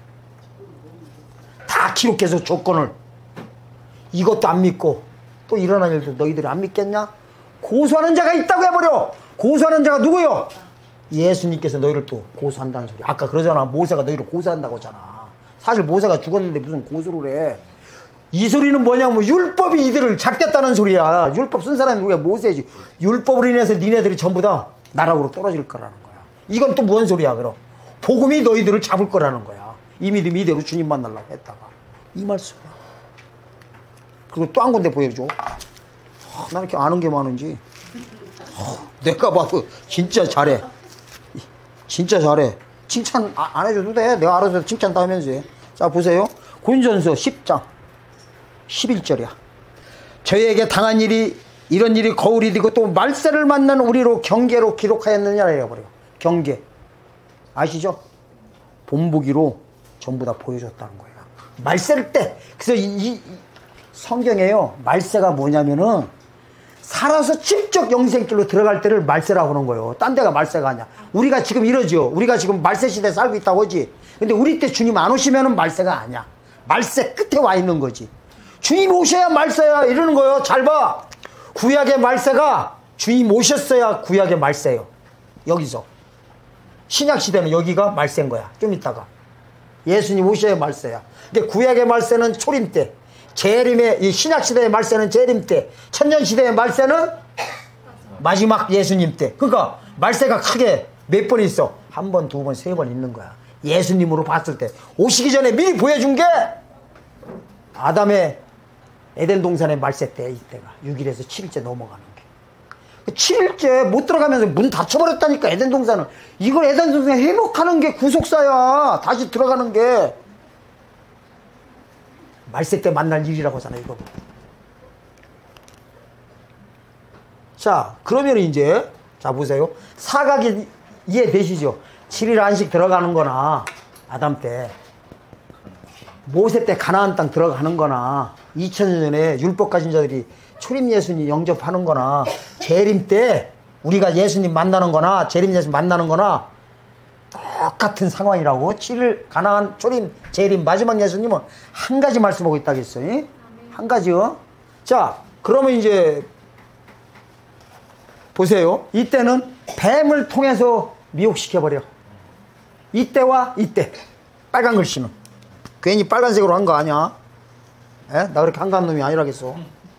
다 기록해서 조건을 이것도 안 믿고 또 일어난 일도 너희들이 안 믿겠냐? 고소하는 자가 있다고 해버려. 고소하는 자가 누구요? 예수님께서 너희를 또 고소한다는 소리. 아까 그러잖아. 모세가 너희를 고소한다고 하잖아. 사실 모세가 죽었는데 무슨 고소를 해. 이 소리는 뭐냐면 율법이 이들을 잡겠다는 소리야. 율법 쓴 사람이 누구야? 모세지. 율법으로 인해서 니네들이 전부 다 나락으로 떨어질 거라는 거야. 이건 또 뭔 소리야 그럼? 복음이 너희들을 잡을 거라는 거야. 이 믿음이 이대로 주님 만나려고 했다가. 이 말씀이야. 그리고 또 한 군데 보여줘. 아, 나 이렇게 아는 게 많은지. 아, 내가 봐도 진짜 잘해. 진짜 잘해. 칭찬 아, 안 해줘도 돼. 내가 알아서 칭찬 다 하면서 해. 자, 보세요. 고린전서 십 장 십일 절이야. 저희에게 당한 일이 이런 일이 거울이 되고 또 말세를 만난 우리로 경계로 기록하였느냐 해버려. 경계. 아시죠? 본보기로 전부 다 보여줬다는 거야. 말세를 때. 그래서 이, 이 성경에요. 말세가 뭐냐면은 살아서 직접 영생길로 들어갈 때를 말세라고 하는 거예요. 딴 데가 말세가 아니야. 우리가 지금 이러죠. 우리가 지금 말세 시대에 살고 있다고 하지. 근데 우리 때 주님 안 오시면은 말세가 아니야. 말세 끝에 와 있는 거지. 주님 오셔야 말세야 이러는 거예요. 잘 봐. 구약의 말세가 주님 오셨어야 구약의 말세예요. 여기서. 신약 시대는 여기가 말세인 거야. 좀 이따가. 예수님 오셔야 말세야. 근데 구약의 말세는 초림 때. 재림의 이 신약 시대의 말세는 재림 때. 천년 시대의 말세는 마지막 예수님 때. 그러니까 말세가 크게 몇 번 있어? 한 번, 두 번, 세 번 있는 거야. 예수님으로 봤을 때 오시기 전에 미리 보여준 게 아담의 에덴 동산의 말세 때, 이때가 육 일에서 칠 일째 넘어가는 게. 칠 일째 못 들어가면서 문 닫혀버렸다니까. 에덴 동산은. 이걸 에덴 동산 회복하는 게 구속사야. 다시 들어가는 게 말세 때 만날 일이라고 하잖아 이거. 자, 그러면 이제 자 보세요. 사각이 이해되시죠? 칠 일 안식 들어가는 거나 아담 때, 모세 때 가나안 땅 들어가는 거나, 이천 년 전에 율법 가진 자들이 초림 예수님 영접하는 거나, 재림 때 우리가 예수님 만나는 거나, 재림 예수님 만나는 거나 똑같은 상황이라고. 칠 일 가나안, 초림, 재림, 마지막 예수님은 한 가지 말씀하고 있다고 했어요. 한 가지요. 자, 그러면 이제 보세요. 이때는 뱀을 통해서 미혹시켜버려. 이때와 이때. 빨간 글씨는 괜히 빨간색으로 한 거 아니야. 에? 나 그렇게 한가한 놈이 아니라겠어.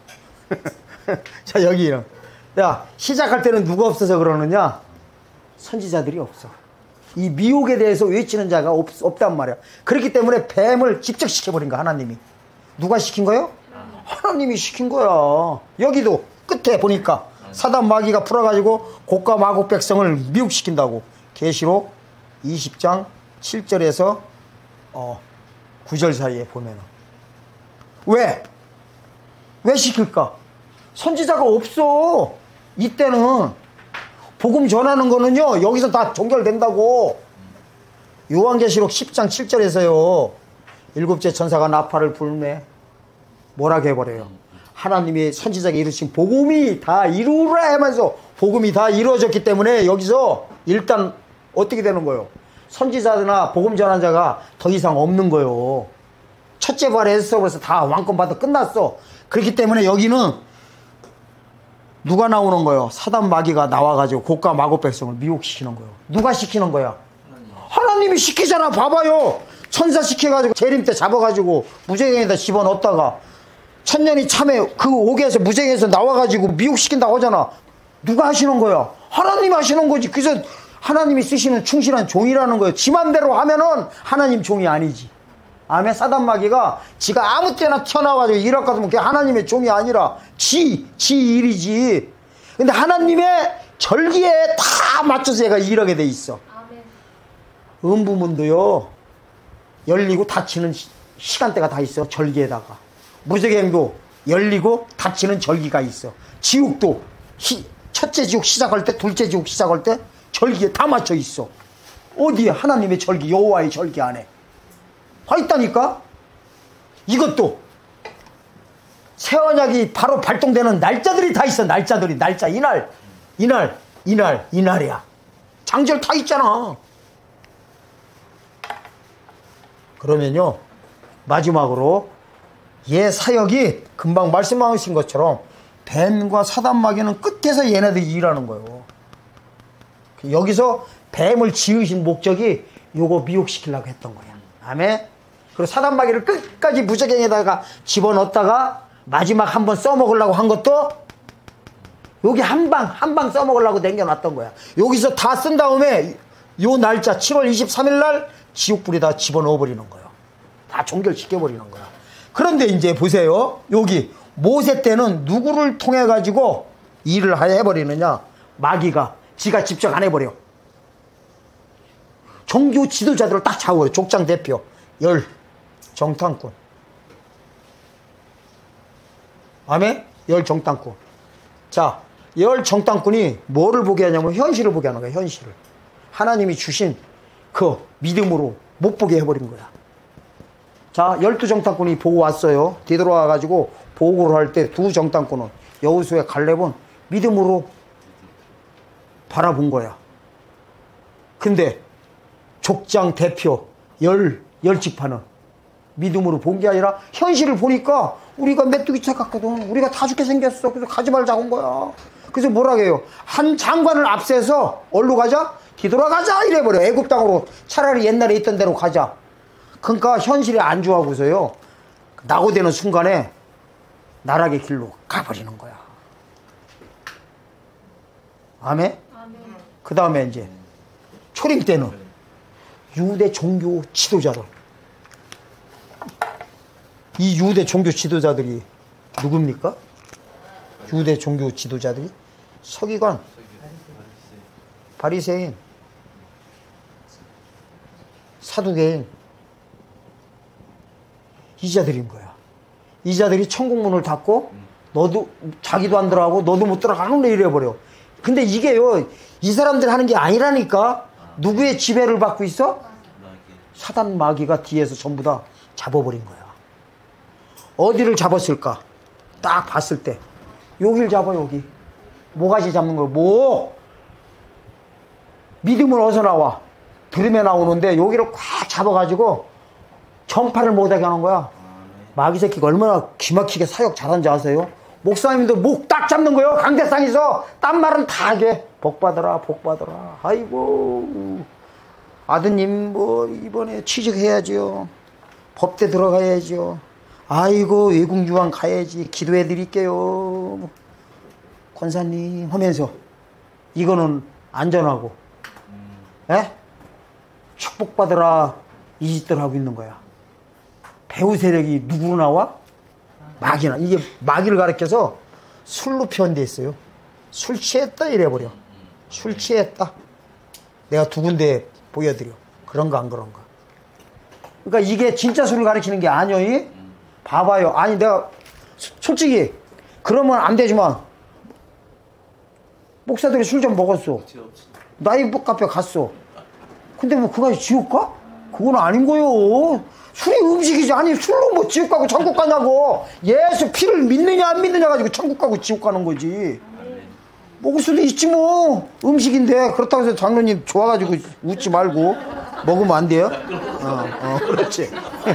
자, 여기는 야, 시작할 때는 누가 없어서 그러느냐? 선지자들이 없어. 이 미혹에 대해서 외치는 자가 없, 없단 말이야. 그렇기 때문에 뱀을 집적시켜버린 거야, 하나님이. 누가 시킨 거예요? 하나님이 시킨 거야. 여기도 끝에 보니까 사단 마귀가 풀어가지고 곡과 마곡 백성을 미혹시킨다고. 계시록 이십 장 칠 절에서 어, 구 절 사이에 보면은. 왜? 왜 시킬까? 선지자가 없어. 이때는 복음 전하는 거는요, 여기서 다 종결된다고. 요한계시록 십 장 칠 절에서요. 일곱째 천사가 나팔을 불매 뭐라고 해버려요. 하나님이 선지자에게 이루신 복음이 다 이루라 하면서 복음이 다 이루어졌기 때문에 여기서 일단 어떻게 되는 거예요? 선지자나 복음 전환자가 더 이상 없는 거예요. 첫째 부활에서 벌써 다 왕권 받아 끝났어. 그렇기 때문에 여기는 누가 나오는 거예요? 사단 마귀가 나와가지고 고가 마고 백성을 미혹시키는 거예요. 누가 시키는 거야? 하나님이 시키잖아. 봐봐요. 천사 시켜가지고 재림 때 잡아가지고 무저갱에다 집어넣었다가 천년이 참에 그 옥에서 무저갱에서 나와가지고 미혹시킨다고 하잖아. 누가 하시는 거야? 하나님이 하시는 거지. 그래서 하나님이 쓰시는 충실한 종이라는 거예요. 지 맘대로 하면은 하나님 종이 아니지. 아멘. 사단 마귀가 지가 아무 때나 튀어나와가지고 일할 것 같으면 그게 하나님의 종이 아니라 지, 지 일이지. 근데 하나님의 절기에 다 맞춰서 얘가 일하게 돼 있어. 아멘. 음부문도요 열리고 닫히는 시, 시간대가 다 있어. 절기에다가 무저갱도 열리고 닫히는 절기가 있어. 지옥도 시, 첫째 지옥 시작할 때 둘째 지옥 시작할 때 절기에 다 맞춰 있어. 어디에? 하나님의 절기, 여호와의 절기 안에 와 있다니까. 이것도 새 언약이 바로 발동되는 날짜들이 다 있어. 날짜들이. 날짜 이날 이날 이날 이날이야. 장절 다 있잖아. 그러면요 마지막으로 얘 사역이 금방 말씀하신 것처럼 뱀과 사단 마귀는 끝에서 얘네들이 일하는 거예요. 여기서 뱀을 지으신 목적이 요거 미혹시키려고 했던 거야. 아멘. 그리고 사단 마귀를 끝까지 무저갱에다가 집어넣었다가 마지막 한번 써먹으려고 한 것도 여기 한 방 한 방 써먹으려고 남겨놨던 거야. 여기서 다 쓴 다음에 요 날짜 칠월 이십삼일 날 지옥불이 다 집어넣어버리는 거예요. 다 종결시켜버리는 거야. 그런데 이제 보세요. 여기 모세 때는 누구를 통해 가지고 일을 해버리느냐? 마귀가 지가 직접 안 해버려. 종교 지도자들을 딱 잡아버려. 족장 대표 열 정탐꾼. 아멘? 열 정탐꾼. 자, 열 정탐꾼이 뭐를 보게 하냐면 현실을 보게 하는 거야. 현실을. 하나님이 주신 그 믿음으로 못 보게 해버린 거야. 자, 열두 정탐꾼이 보고 왔어요. 뒤돌아와가지고 보고를 할 때 두 정탐꾼은 여호수아 갈렙은 믿음으로 바라본 거야. 근데 족장 대표 열, 열 지파는 믿음으로 본 게 아니라 현실을 보니까 우리가 메뚜기 착각거든. 우리가 다 죽게 생겼어. 그래서 가지 말자고 한 거야. 그래서 뭐라고 해요? 한 장관을 앞세서 어디로 가자? 뒤돌아가자 이래버려. 애굽 땅으로 차라리 옛날에 있던 데로 가자. 그러니까 현실이 안 좋아하고서요 낙오되는 순간에 나락의 길로 가버리는 거야. 아멘? 아멘. 그 다음에 이제 초림 때는 유대 종교 지도자들, 이 유대 종교 지도자들이 누굽니까? 유대 종교 지도자들이 서기관, 바리새인, 사두개인, 이 자들인 거야. 이 자들이 천국문을 닫고 너도 자기도 안 들어가고 너도 못 들어가는 데 이래버려. 근데 이게요 이 사람들 하는 게 아니라니까. 누구의 지배를 받고 있어? 사단 마귀가 뒤에서 전부 다 잡아버린 거야. 어디를 잡았을까? 딱 봤을 때 여기를 잡아. 여기 모가지 잡는 거야. 뭐 믿음을 어디서 나와? 들음에 나오는데 여기를 꽉 잡아가지고 전파를 못하게 하는 거야. 마귀 새끼가 얼마나 기막히게 사역 잘하는지 아세요? 목사님도 목 딱 잡는 거예요. 강대상에서 딴 말은 다 하게. 복 받아라 복 받아라. 아이고 아드님 뭐 이번에 취직해야죠. 법대 들어가야죠. 아이고 외국 유학 가야지. 기도해 드릴게요 권사님 하면서 이거는 안전하고 에? 축복받으라 이 짓들 하고 있는 거야. 배우 세력이 누구로 나와? 마귀나. 이게 마귀를 가리켜서 술로 표현되어 있어요. 술 취했다 이래버려. 술 취했다. 내가 두 군데 보여드려. 그런가 안 그런가. 그러니까 이게 진짜 술을 가리키는 게 아니요. 봐봐요. 아니 내가 솔직히 그러면 안 되지만 목사들이 술 좀 먹었어. 나이브 카페 갔어. 근데 뭐 그거 지옥 가? 그건 아닌 거요. 술이 음식이지. 아니 술로 뭐 지옥 가고 천국 가냐고. 예수 피를 믿느냐 안 믿느냐 가지고 천국 가고 지옥 가는 거지. 먹을 수도 있지 뭐. 음식인데. 그렇다고 해서 장로님 좋아가지고 웃지 말고 먹으면 안 돼요. 어, 어 그렇지.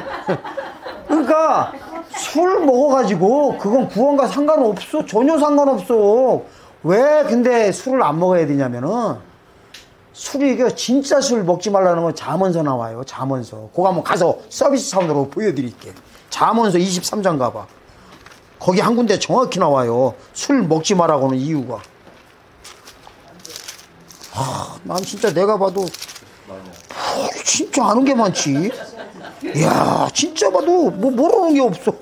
그러니까 술 먹어가지고 그건 구원과 상관없어. 전혀 상관없어. 왜 근데 술을 안 먹어야 되냐면은 술이 이게 진짜 술 먹지 말라는 건 잠언서 나와요. 잠언서. 그거 한번 가서 서비스 차원으로 보여드릴게. 잠언서 이십삼 장 가봐. 거기 한 군데 정확히 나와요. 술 먹지 말라고는 이유가. 아, 난 진짜 내가 봐도 진짜 아는 게 많지. 이야, 진짜 봐도 뭐 모르는 게 없어.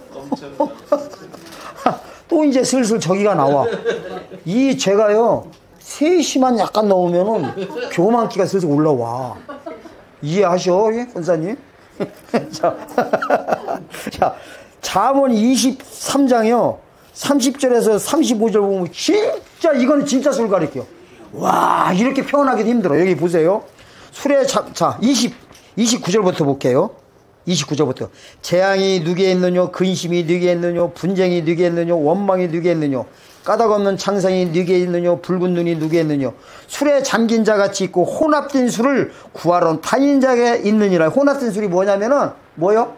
또 이제 슬슬 저기가 나와. 이 죄가요, 세 시만 약간 넣으면은 교만기가 슬슬 올라와. 이해하셔, 권사님? 자, 자, 잠언 이십삼 장이요. 삼십 절에서 삼십오 절 보면 진짜 이거는 진짜 술 가리켜. 와, 이렇게 표현하기도 힘들어. 여기 보세요. 술에 자, 자 이십, 이십구 절부터 볼게요. 이십구 절부터. 재앙이 누게 있느뇨, 근심이 누게 있느뇨, 분쟁이 누게 있느뇨, 원망이 누게 있느뇨, 까닭없는 창상이 누게 있느뇨, 붉은 눈이 누게 있느뇨. 술에 잠긴 자같이 있고 혼합된 술을 구하러 다닌 자가 있느니라. 혼합된 술이 뭐냐면은 뭐요?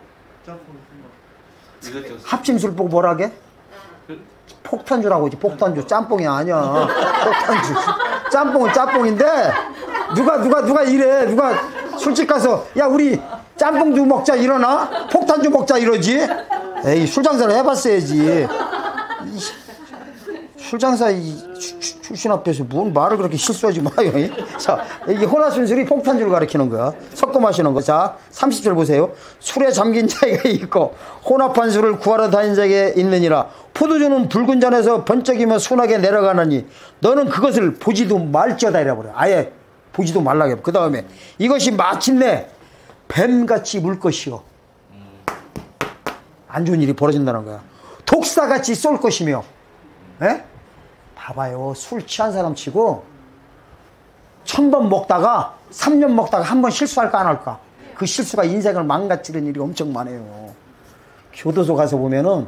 합심술 보고 뭐라게? 폭탄주라고 하지. 폭탄주. 짬뽕이 아니야. 폭탄주. 짬뽕은 짬뽕인데 누가 누가 누가 이래. 누가 술집 가서 야 우리 짬뽕주 먹자 이러나? 폭탄주 먹자 이러지? 에이, 술장사를 해봤어야지. 술장사 출신 앞에서 뭔 말을 그렇게 실수하지 마요. 자, 이게 혼합순술이 폭탄주를 가리키는 거야. 섞어 마시는 거. 자, 삼십 절 보세요. 술에 잠긴 자가 있고 혼합한 술을 구하러 다닌 자가 있느니라. 포도주는 붉은 잔에서 번쩍이며 순하게 내려가느니 너는 그것을 보지도 말지어다 이래버려. 아예 보지도 말라게. 그 다음에 이것이 마침내 뱀같이 물 것이요. 안 좋은 일이 벌어진다는 거야. 독사같이 쏠 것이며. 에? 봐봐요. 술 취한 사람 치고 천 번 먹다가 삼 년 먹다가 한 번 실수할까 안 할까? 그 실수가 인생을 망가뜨리는 일이 엄청 많아요. 교도소 가서 보면은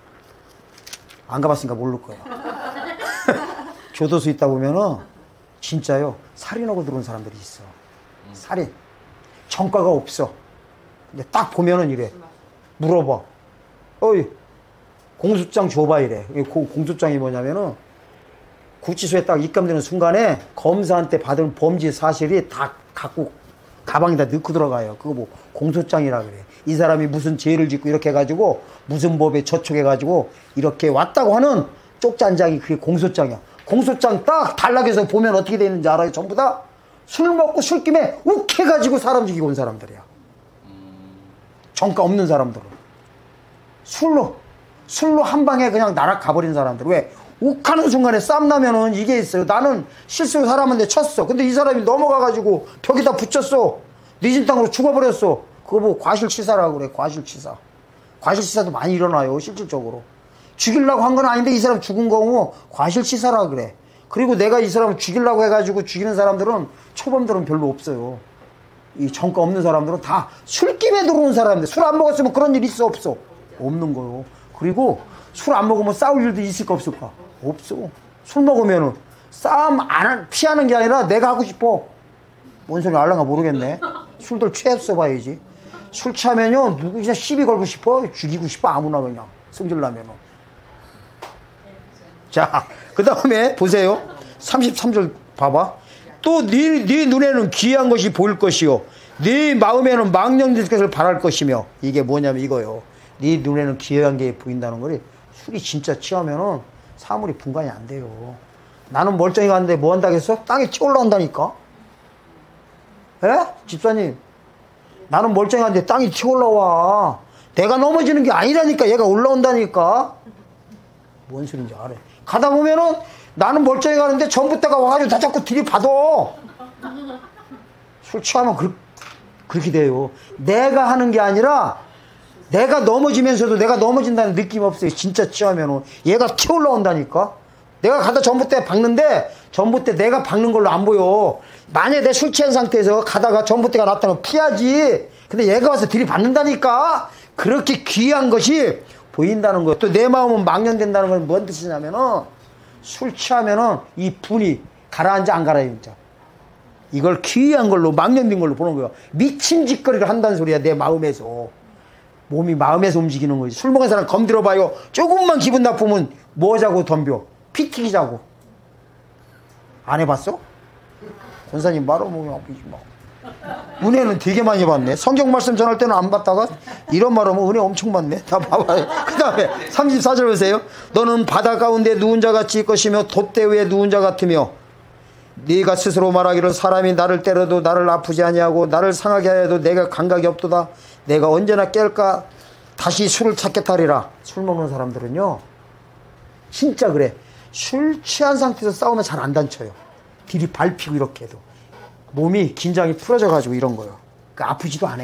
안 가봤으니까 모를 거야. 교도소 있다 보면은 진짜요. 살인하고 들어온 사람들이 있어. 살인. 전과가 없어. 근데 딱 보면은 이래. 물어봐. 어이, 공소장 줘봐 이래. 공소장이 뭐냐면은 구치소에 딱 입감되는 순간에 검사한테 받은 범죄 사실이 다 갖고 가방에다 넣고 들어가요. 그거 뭐 공소장이라 그래. 이 사람이 무슨 죄를 짓고 이렇게 해가지고 무슨 법에 저촉해가지고 이렇게 왔다고 하는 쪽잔장이 그게 공소장이야. 공소장 딱 단락에서 보면 어떻게 돼 있는지 알아요? 전부 다 술 먹고 술김에 욱해가지고 사람 죽이고 온 사람들이야. 정가 없는 사람들은. 술로 술로 한 방에 그냥 나락 가버린 사람들. 왜? 욱하는 순간에 싸움 나면은 이게 있어요. 나는 실수로 사람한테 쳤어. 근데 이 사람이 넘어가가지고 벽에다 붙였어. 늦은 땅으로 죽어버렸어. 그거 뭐 과실치사라고 그래. 과실치사. 과실치사도 많이 일어나요. 실질적으로. 죽이려고 한 건 아닌데 이 사람 죽은 거고 과실치사라 그래. 그리고 내가 이 사람을 죽이려고 해가지고 죽이는 사람들은 초범들은 별로 없어요. 이 정가 없는 사람들은 다 술김에 들어온 사람들. 술 안 먹었으면 그런 일 있어 없어? 없는 거요. 그리고 술 안 먹으면 싸울 일도 있을까 없을까? 없어. 술 먹으면은 싸움 안 피하는 게 아니라 내가 하고 싶어. 뭔 소리 알랑가 모르겠네. 술들 취했어 봐야지. 술 취하면요 누구 그냥 시비 걸고 싶어. 죽이고 싶어 아무나 그냥 성질나면은. 자, 그 다음에 보세요. 삼십삼 절 봐봐. 또 네, 네 눈에는 귀한 것이 보일 것이요 네 마음에는 망령될 것을 바랄 것이며. 이게 뭐냐면 이거요. 네 눈에는 귀한 게 보인다는 거리. 술이 진짜 취하면은 사물이 분간이 안 돼요. 나는 멀쩡히 갔는데 뭐 한다겠어? 땅에 튀어 올라온다니까. 에? 집사님, 나는 멀쩡히 갔는데 땅이 튀어 올라와. 내가 넘어지는 게 아니라니까. 얘가 올라온다니까. 뭔 소린지 알아. 가다 보면은 나는 멀쩡히 가는데 전봇대가 와가지고 나 자꾸 들이받아. 술 취하면 그, 그렇게 돼요. 내가 하는 게 아니라 내가 넘어지면서도 내가 넘어진다는 느낌 없어요. 진짜 취하면은 얘가 튀어 올라온다니까. 내가 가다 전봇대 박는데 전봇대 내가 박는 걸로 안 보여. 만약에 내 술 취한 상태에서 가다가 전봇대가 나타나면 피하지. 근데 얘가 와서 들이받는다니까. 그렇게 귀한 것이 보인다는 거예요. 또 내 마음은 망령된다는 건 뭔 뜻이냐면은 술 취하면은 이 분이 가라앉아 안 가라앉아. 이걸 귀한 걸로 망령된 걸로 보는 거예요. 미친 짓거리를 한다는 소리야. 내 마음에서. 몸이 마음에서 움직이는 거지. 술 먹은 사람 검 들어봐요. 조금만 기분 나쁘면 뭐 하자고 덤벼. 피 튀기자고. 안 해봤어? 권사님 말하면 아프지 마. 은혜는 되게 많이 받네. 성경 말씀 전할 때는 안 받다가 이런 말 하면 은혜 엄청 받네. 다 봐봐요. 그 다음에 삼십사 절 보세요. 너는 바다 가운데 누운 자 같이 것이며 돛대 위에 누운 자 같으며 네가 스스로 말하기를 사람이 나를 때려도 나를 아프지 아니하고 나를 상하게 하여도 내가 감각이 없도다. 내가 언제나 깰까 다시 술을 찾겠다 하리라. 술 먹는 사람들은요 진짜 그래. 술 취한 상태에서 싸우면 잘 안 다쳐요. 뒤리 밟히고 이렇게 해도 몸이 긴장이 풀어져 가지고 이런 거예요. 그러니까 아프지도 않아.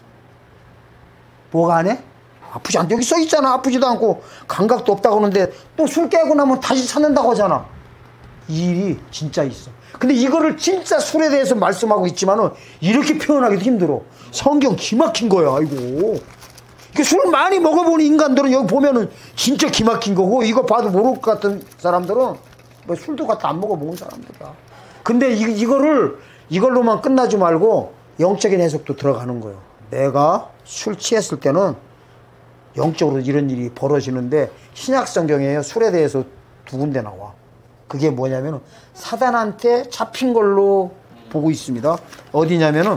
뭐가 안 해? 아프지 않대. 여기 써있잖아. 아프지도 않고 감각도 없다고 하는데 또 술 깨고 나면 다시 찾는다고 하잖아. 이 일이 진짜 있어. 근데 이거를 진짜 술에 대해서 말씀하고 있지만은 이렇게 표현하기도 힘들어. 성경 기막힌 거야. 아이고. 술 많이 먹어보는 인간들은 여기 보면은 진짜 기막힌 거고, 이거 봐도 모를 것 같은 사람들은 뭐 술도 갖다 안 먹어본 사람들이야. 근데 이, 이거를 이걸로만 끝나지 말고 영적인 해석도 들어가는 거예요. 내가 술 취했을 때는 영적으로 이런 일이 벌어지는데 신약 성경에 술에 대해서 두 군데 나와. 그게 뭐냐면은 사단한테 잡힌 걸로 보고 있습니다. 어디냐면은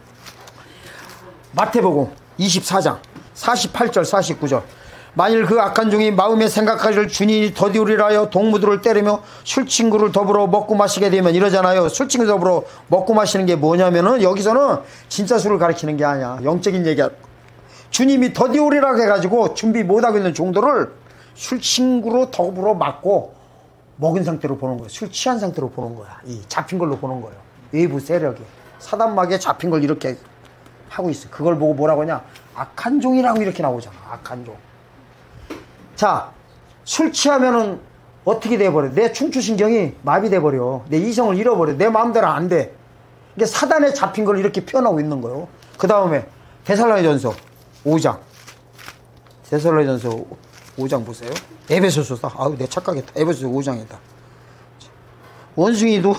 마태복음 이십사 장 사십팔 절 사십구 절. 만일 그 악한 종이 마음에 생각하기를 주님이 더디우리라 하여 동무들을 때리며 술친구를 더불어 먹고 마시게 되면, 이러잖아요. 술친구 더불어 먹고 마시는 게 뭐냐면은 여기서는 진짜 술을 가리키는 게 아니야. 영적인 얘기야. 주님이 더디우리라 해가지고 준비 못하고 있는 종들을 술친구로 더불어 맞고 먹은 상태로 보는 거예요. 술 취한 상태로 보는 거야. 이 잡힌 걸로 보는 거예요. 외부 세력이 사단막에 잡힌 걸 이렇게 하고 있어. 그걸 보고 뭐라고 하냐, 악한 종이라고 이렇게 나오잖아. 악한 종. 자, 술 취하면은 어떻게 돼버려? 내 충추신경이 마비돼버려. 내 이성을 잃어버려. 내 마음대로 안 돼. 이게 사단에 잡힌 걸 이렇게 표현하고 있는 거예요. 그 다음에 데살로니가전서 오 장. 데살로니가전서 오 장 보세요. 에베소서다. 아우, 내 착각했다. 에베소서 오 장이다. 원숭이도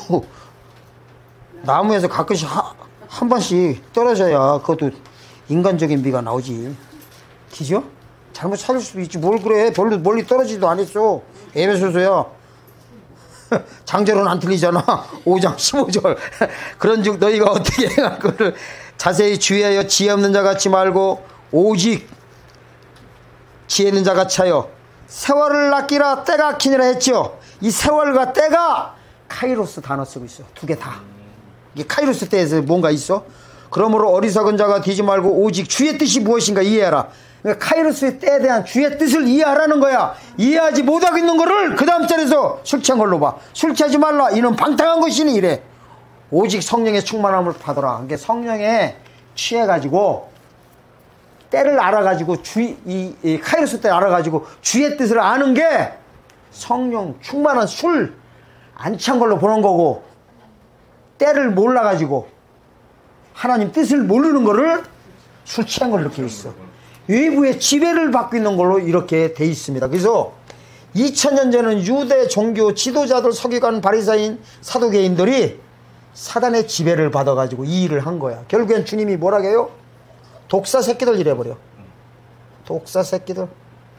나무에서 가끔씩 하, 한 번씩 떨어져야 그것도 인간적인 미가 나오지. 기죠? 잘못 찾을 수도 있지. 뭘 그래. 별로 멀리 떨어지지도 않았어. 에베소서야. 장절은 안 틀리잖아. 오 장 십오 절. 그런즉 너희가 어떻게 행할 거를 자세히 주의하여 지혜 없는 자 같이 말고 오직 지혜 있는 자 같이 하여 세월을 아끼라 때가 기니라 했죠. 이 세월과 때가 카이로스 단어 쓰고 있어. 두 개 다. 이게 카이로스 때에서 뭔가 있어. 그러므로 어리석은 자가 되지 말고 오직 주의 뜻이 무엇인가 이해하라. 그러니까 카이로스의 때에 대한 주의 뜻을 이해하라는 거야. 이해하지 못하고 있는 거를 그 다음 절에서 술 취한 걸로 봐. 술 취하지 말라. 이는 방탕한 것이니 이래. 오직 성령의 충만함을 받아라. 그러니까 성령에 취해가지고 때를 알아가지고 주, 이, 이 카이로스 때를 알아가지고 주의 뜻을 아는 게 성령 충만한 술 안 취한 걸로 보는 거고, 때를 몰라가지고 하나님 뜻을 모르는 거를 술 취한 걸로 이렇게 있어. 외부의 지배를 받고 있는 걸로 이렇게 돼 있습니다. 그래서 이천 년 전에는 유대 종교 지도자들, 서기관, 바리새인, 사두개인들이 사단의 지배를 받아가지고 이 일을 한 거야. 결국엔 주님이 뭐라고 해요? 독사 새끼들 이래버려. 독사 새끼들.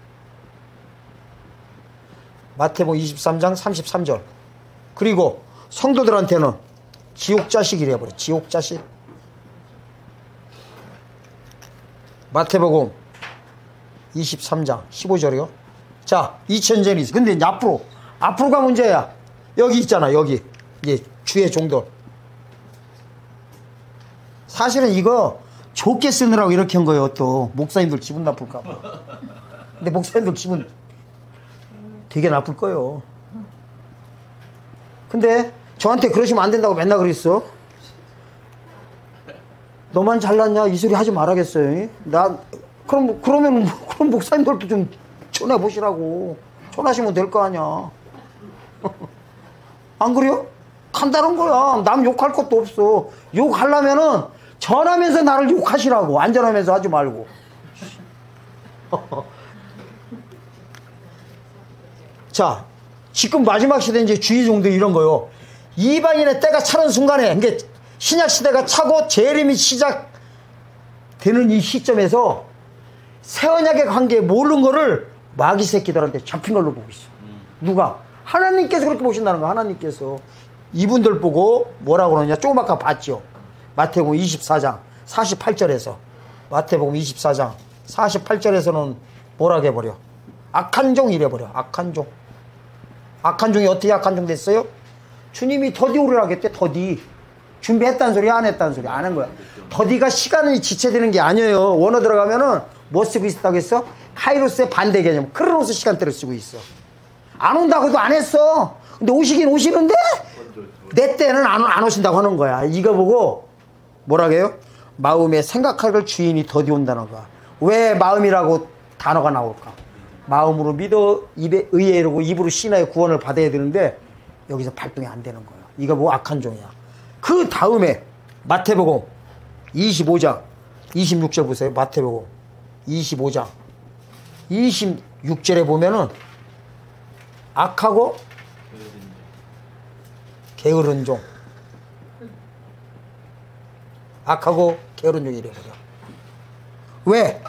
마태복음 이십삼 장 삼십삼 절. 그리고 성도들한테는 지옥자식 이래버려. 지옥자식. 마태복음 이십삼 장 십오 절이요. 자, 이천 전이 있어. 근데 이제 앞으로 앞으로가 문제야. 여기 있잖아. 여기 이제 주의 종들. 사실은 이거 좋게 쓰느라고 이렇게 한 거예요. 또 목사님들 기분 나쁠까 봐. 근데 목사님들 기분 되게 나쁠 거예요. 근데 저한테 그러시면 안 된다고 맨날 그랬어. 너만 잘났냐 이 소리 하지 말아야겠어요. 나 그럼 그러면 그럼 목사님들도 좀 전해 보시라고. 전하시면 될 거 아니야. 안 그래요? 간단한 거야. 남 욕할 것도 없어. 욕하려면은 전하면서 나를 욕하시라고. 안전하면서 하지 말고. 자, 지금 마지막 시대 이제 주의종들 이런 거요. 이방인의 때가 차는 순간에, 이게 신약 시대가 차고 재림이 시작되는 이 시점에서 새 언약의 관계에 모르는 거를 마귀 새끼들한테 잡힌 걸로 보고 있어. 누가? 하나님께서 그렇게 보신다는 거야. 하나님께서. 이분들 보고 뭐라고 그러냐. 조금 아까 봤죠. 마태복음 이십사 장 사십팔 절에서 마태복음 이십사 장 사십팔 절에서는 뭐라고 해버려. 악한 종 이래버려. 악한 종. 악한 종이 어떻게 악한 종 됐어요? 주님이 더디 오리라 하겠대. 더디. 준비했다는 소리 안 했다는 소리 안 한 거야. 더디가 시간이 지체되는 게 아니에요. 원어 들어가면은 뭐 쓰고 있다고 했어? 카이로스의 반대 개념. 크로노스 시간대를 쓰고 있어. 안 온다고도 안 했어. 근데 오시긴 오시는데 내 때는 안, 안 오신다고 하는 거야. 이거 보고 뭐라고 해요? 마음에 생각할 주인이 더디 온다는 거야. 왜 마음이라고 단어가 나올까? 마음으로 믿어 입에 의에 이르고 입으로 신하여 구원을 받아야 되는데 여기서 발동이 안 되는 거야. 이거 뭐 악한 종이야. 그 다음에 마태복음 이십오 장 이십육 절 보세요. 마태복음 이십오 장 이십육 절에 보면은 악하고 게으른 종. 악하고 게으른 종이 이래버려. 왜?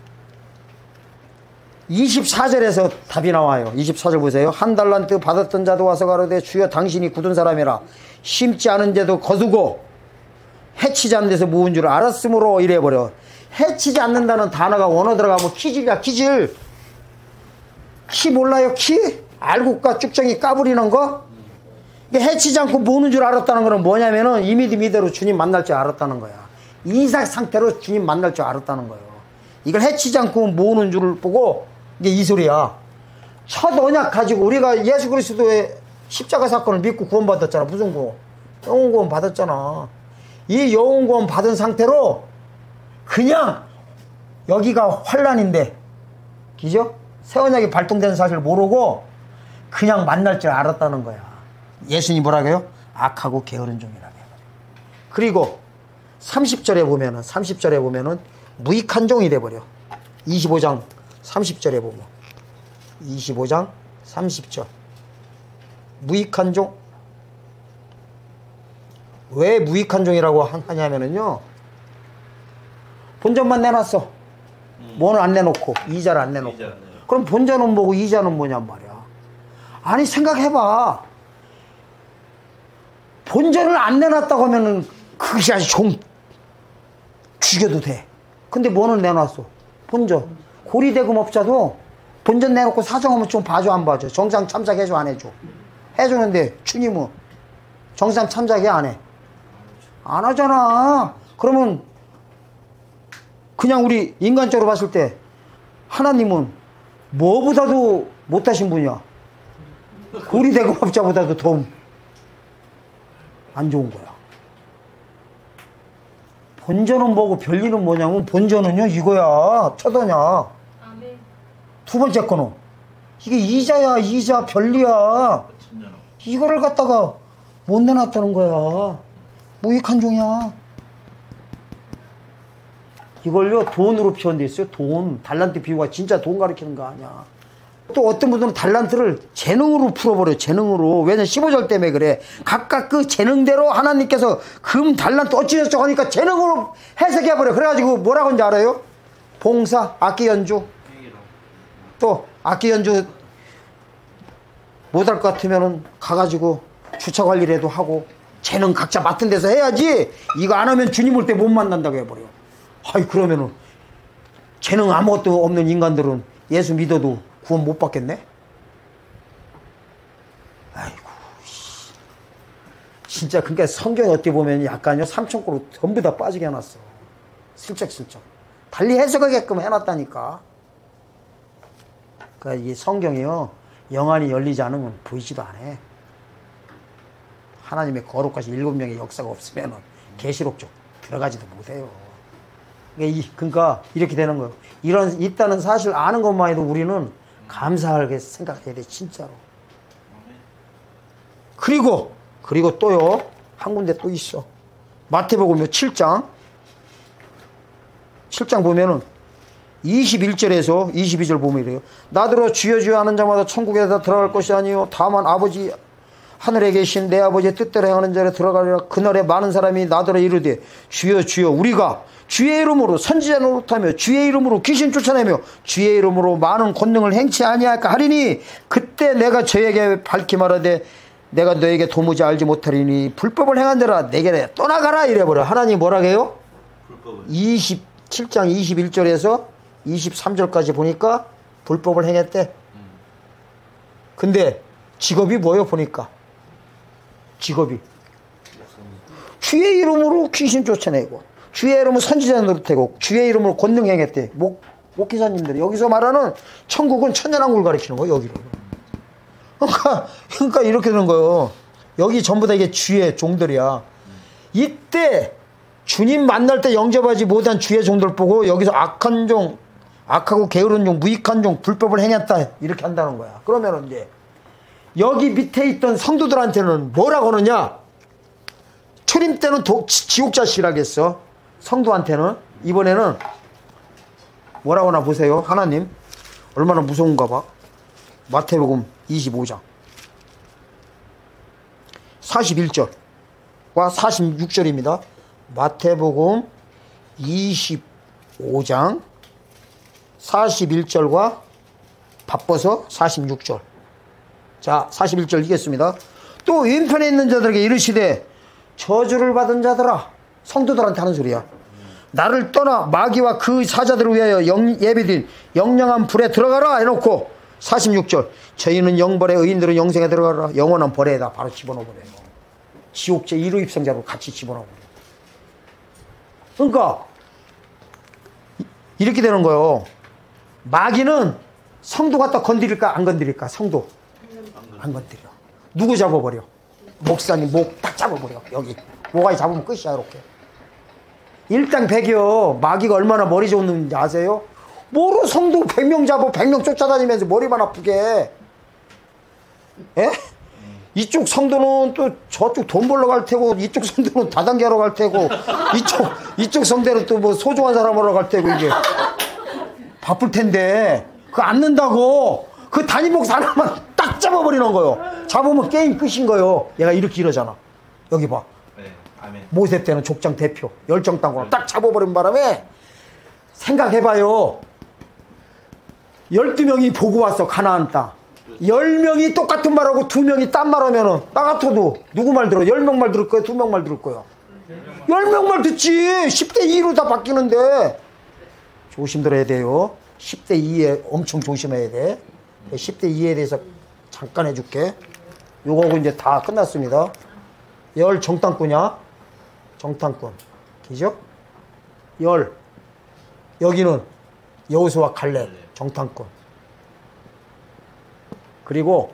이십사 절에서 답이 나와요. 이십사 절 보세요. 한 달란트 받았던 자도 와서 가로되 주여 당신이 굳은 사람이라 심지 않은 데도 거두고 해치지 않는 데서 모은 줄 알았으므로 이래버려. 해치지 않는다는 단어가 원어 들어가면 키질이야. 키질. 키 몰라요? 키? 알국과 쭉정이 까부리는 거? 해치지 않고 모으는 줄 알았다는 거는 뭐냐면은 이미 이대로 주님 만날 줄 알았다는 거야. 이삭 상태로 주님 만날 줄 알았다는 거예요. 이걸 해치지 않고 모으는 줄을 보고 이게 이 소리야. 첫 언약 가지고 우리가 예수 그리스도의 십자가 사건을 믿고 구원받았잖아. 무슨 구원? 영혼 구원 받았잖아. 이 영혼 구원 받은 상태로 그냥 여기가 환란인데, 그죠? 새 언약이 발동된 사실을 모르고 그냥 만날 줄 알았다는 거야. 예수님 뭐라고 해요? 악하고 게으른 종이라고 해요. 그리고 삼십 절에 보면은 삼십 절에 보면은 무익한 종이 돼버려. 이십오 장 삼십 절에 보면 이십오 장 삼십 절 무익한 종. 왜 무익한 종이라고 하냐면은요, 본전만 내놨어. 음. 뭐는 안 내놓고 이자를 안 내놓고. 이자, 네. 그럼 본전은 뭐고 이자는 뭐냔 말이야. 아니 생각해봐. 본전을 안 내놨다고 하면은 그것이 아주 좀 죽여도 돼. 근데 뭐는 내놨어? 본전. 고리대금업자도 본전 내놓고 사정하면 좀 봐줘 안 봐줘? 정상 참작해줘 안 해줘? 해주는데 주님은 정상 참작해 안 해? 안 하잖아. 그러면 그냥 우리 인간적으로 봤을 때 하나님은 뭐보다도 못하신 분이야. 고리대금업자보다도 더 안 좋은 거야. 본전은 뭐고 별리는 뭐냐면 본전은요 이거야. 첫언냐. 아멘. 두 번째 거는 이게 이자야. 이자 별리야. 이거를 갖다가 못 내놨다는 거야. 무익한 종이야. 이걸요 돈으로 표현돼 있어요. 돈. 달란트 비유가 진짜 돈 가리키는 거 아니야. 또 어떤 분들은 달란트를 재능으로 풀어버려요. 재능으로. 왜냐면 십오 절 때문에 그래. 각각 그 재능대로 하나님께서 금 달란트 어찌저쩌고 하니까 재능으로 해석해버려. 그래가지고 뭐라고 하는지 알아요? 봉사, 악기 연주. 또 악기 연주 못할 것 같으면은 가가지고 주차 관리라도 하고 재능 각자 맡은 데서 해야지. 이거 안 하면 주님 올 때 못 만난다고 해버려. 아이 그러면은 재능 아무것도 없는 인간들은 예수 믿어도 구원 못 받겠네? 아이고, 진짜, 그러니까 성경에 어떻게 보면 약간요, 삼천포로 전부 다 빠지게 해놨어. 슬쩍슬쩍. 달리 해석하게끔 해놨다니까. 그러니까 이 성경이요, 영안이 열리지 않으면 보이지도 않아. 하나님의 거룩하신 일곱 명의 역사가 없으면 계시록 쪽 들어가지도 못해요. 그러니까 이렇게 되는 거예요. 이런, 있다는 사실 아는 것만 해도 우리는 감사하게 생각해야 돼, 진짜로. 그리고, 그리고 또요, 한 군데 또 있어. 마태복음 칠 장 칠 장 보면은 이십일 절에서 이십이 절 보면 이래요. 나더러 주여 주여 하는 자마다 천국에 다 들어갈 것이 아니요 다만 아버지 하늘에 계신 내 아버지의 뜻대로 행하는 자에 들어가리라. 그날에 많은 사람이 나더러 이르되 주여 주여 우리가 주의 이름으로 선지자 노릇하며 주의 이름으로 귀신 쫓아내며 주의 이름으로 많은 권능을 행치 아니할까 하리니 그때 내가 저에게 밝히 말하되 내가 너에게 도무지 알지 못하리니 불법을 행한 자라 내게 떠나가라 이래버려. 하나님 뭐라 해요? 이십칠 장 이십일 절에서 이십삼 절까지 보니까 불법을 행했대. 근데 직업이 뭐예요? 보니까 직업이 주의 이름으로 귀신 쫓아내고 주의 이름으로 선지자 노릇하고 주의 이름으로 권능 행했대. 목, 목기사님들이 여기서 말하는 천국은 천년왕국을 가리키는 거예요. 여기로. 그러니까, 그러니까 이렇게 되는 거예요. 여기 전부 다 이게 주의 종들이야. 이때 주님 만날 때 영접하지 못한 주의 종들 보고 여기서 악한 종, 악하고 게으른 종, 무익한 종, 불법을 행했다 이렇게 한다는 거야. 그러면 이제 여기 밑에 있던 성도들한테는 뭐라고 하느냐? 초림 때는 도, 지옥 자식이라겠어. 성도한테는 이번에는 뭐라고 하나 보세요. 하나님 얼마나 무서운가 봐. 마태복음 이십오 장 사십일 절과 사십육 절입니다. 마태복음 이십오 장 사십일 절과 바빠서 사십육 절. 자, 사십일 절 읽겠습니다. 또 왼편에 있는 자들에게 이르시되 저주를 받은 자들아. 성도들한테 하는 소리야. 나를 떠나 마귀와 그 사자들을 위하여 영, 예비된 영영한 불에 들어가라 해놓고 사십육 절 저희는 영벌에 의인들은 영생에 들어가라. 영원한 벌에다 바로 집어넣어버려요. 지옥제 일 호 입성자로 같이 집어넣어버려요. 그러니까 이렇게 되는 거예요. 마귀는 성도 갖다 건드릴까 안 건드릴까? 성도 안 건드려. 누구 잡아버려? 목사님 목 딱 잡아버려. 여기 목아이 잡으면 끝이야. 이렇게 일당백이요. 마귀가 얼마나 머리 좋은지 아세요? 뭐로 성도 백 명 잡아 백 명 쫓아다니면서 머리만 아프게. 예? 이쪽 성도는 또 저쪽 돈 벌러 갈 테고 이쪽 성도는 다단계하러 갈 테고 이쪽 이쪽 성도는 또 뭐 소중한 사람으로 갈 테고 이게 바쁠 텐데 그거 안 는다고 그 단임 목사 하나만 딱 잡아버리는 거요. 잡으면 게임 끝인 거요. 얘가 이렇게 이러잖아. 여기 봐. 네, 아멘. 모세 때는 족장 대표 열정 땅으로 딱 잡아버린 바람에 생각해봐요. 열두 명이 보고 왔어. 가나안 땅. 열 명이 똑같은 말하고 두 명이 딴 말하면은 나 같아도 누구 말 들어? 열 명 말 들을 거야? 두 명 말 들을 거야? 열 명 말 듣지. 십 대 이로 다 바뀌는데 조심 들어야 돼요. 십 대 이에 엄청 조심해야 돼. 십 대 이에 대해서 잠깐 해줄게. 요거하고 이제 다 끝났습니다. 열 정탐꾼이야. 정탐꾼. 기죠? 열. 여기는 여호수아 갈렙 정탐꾼. 그리고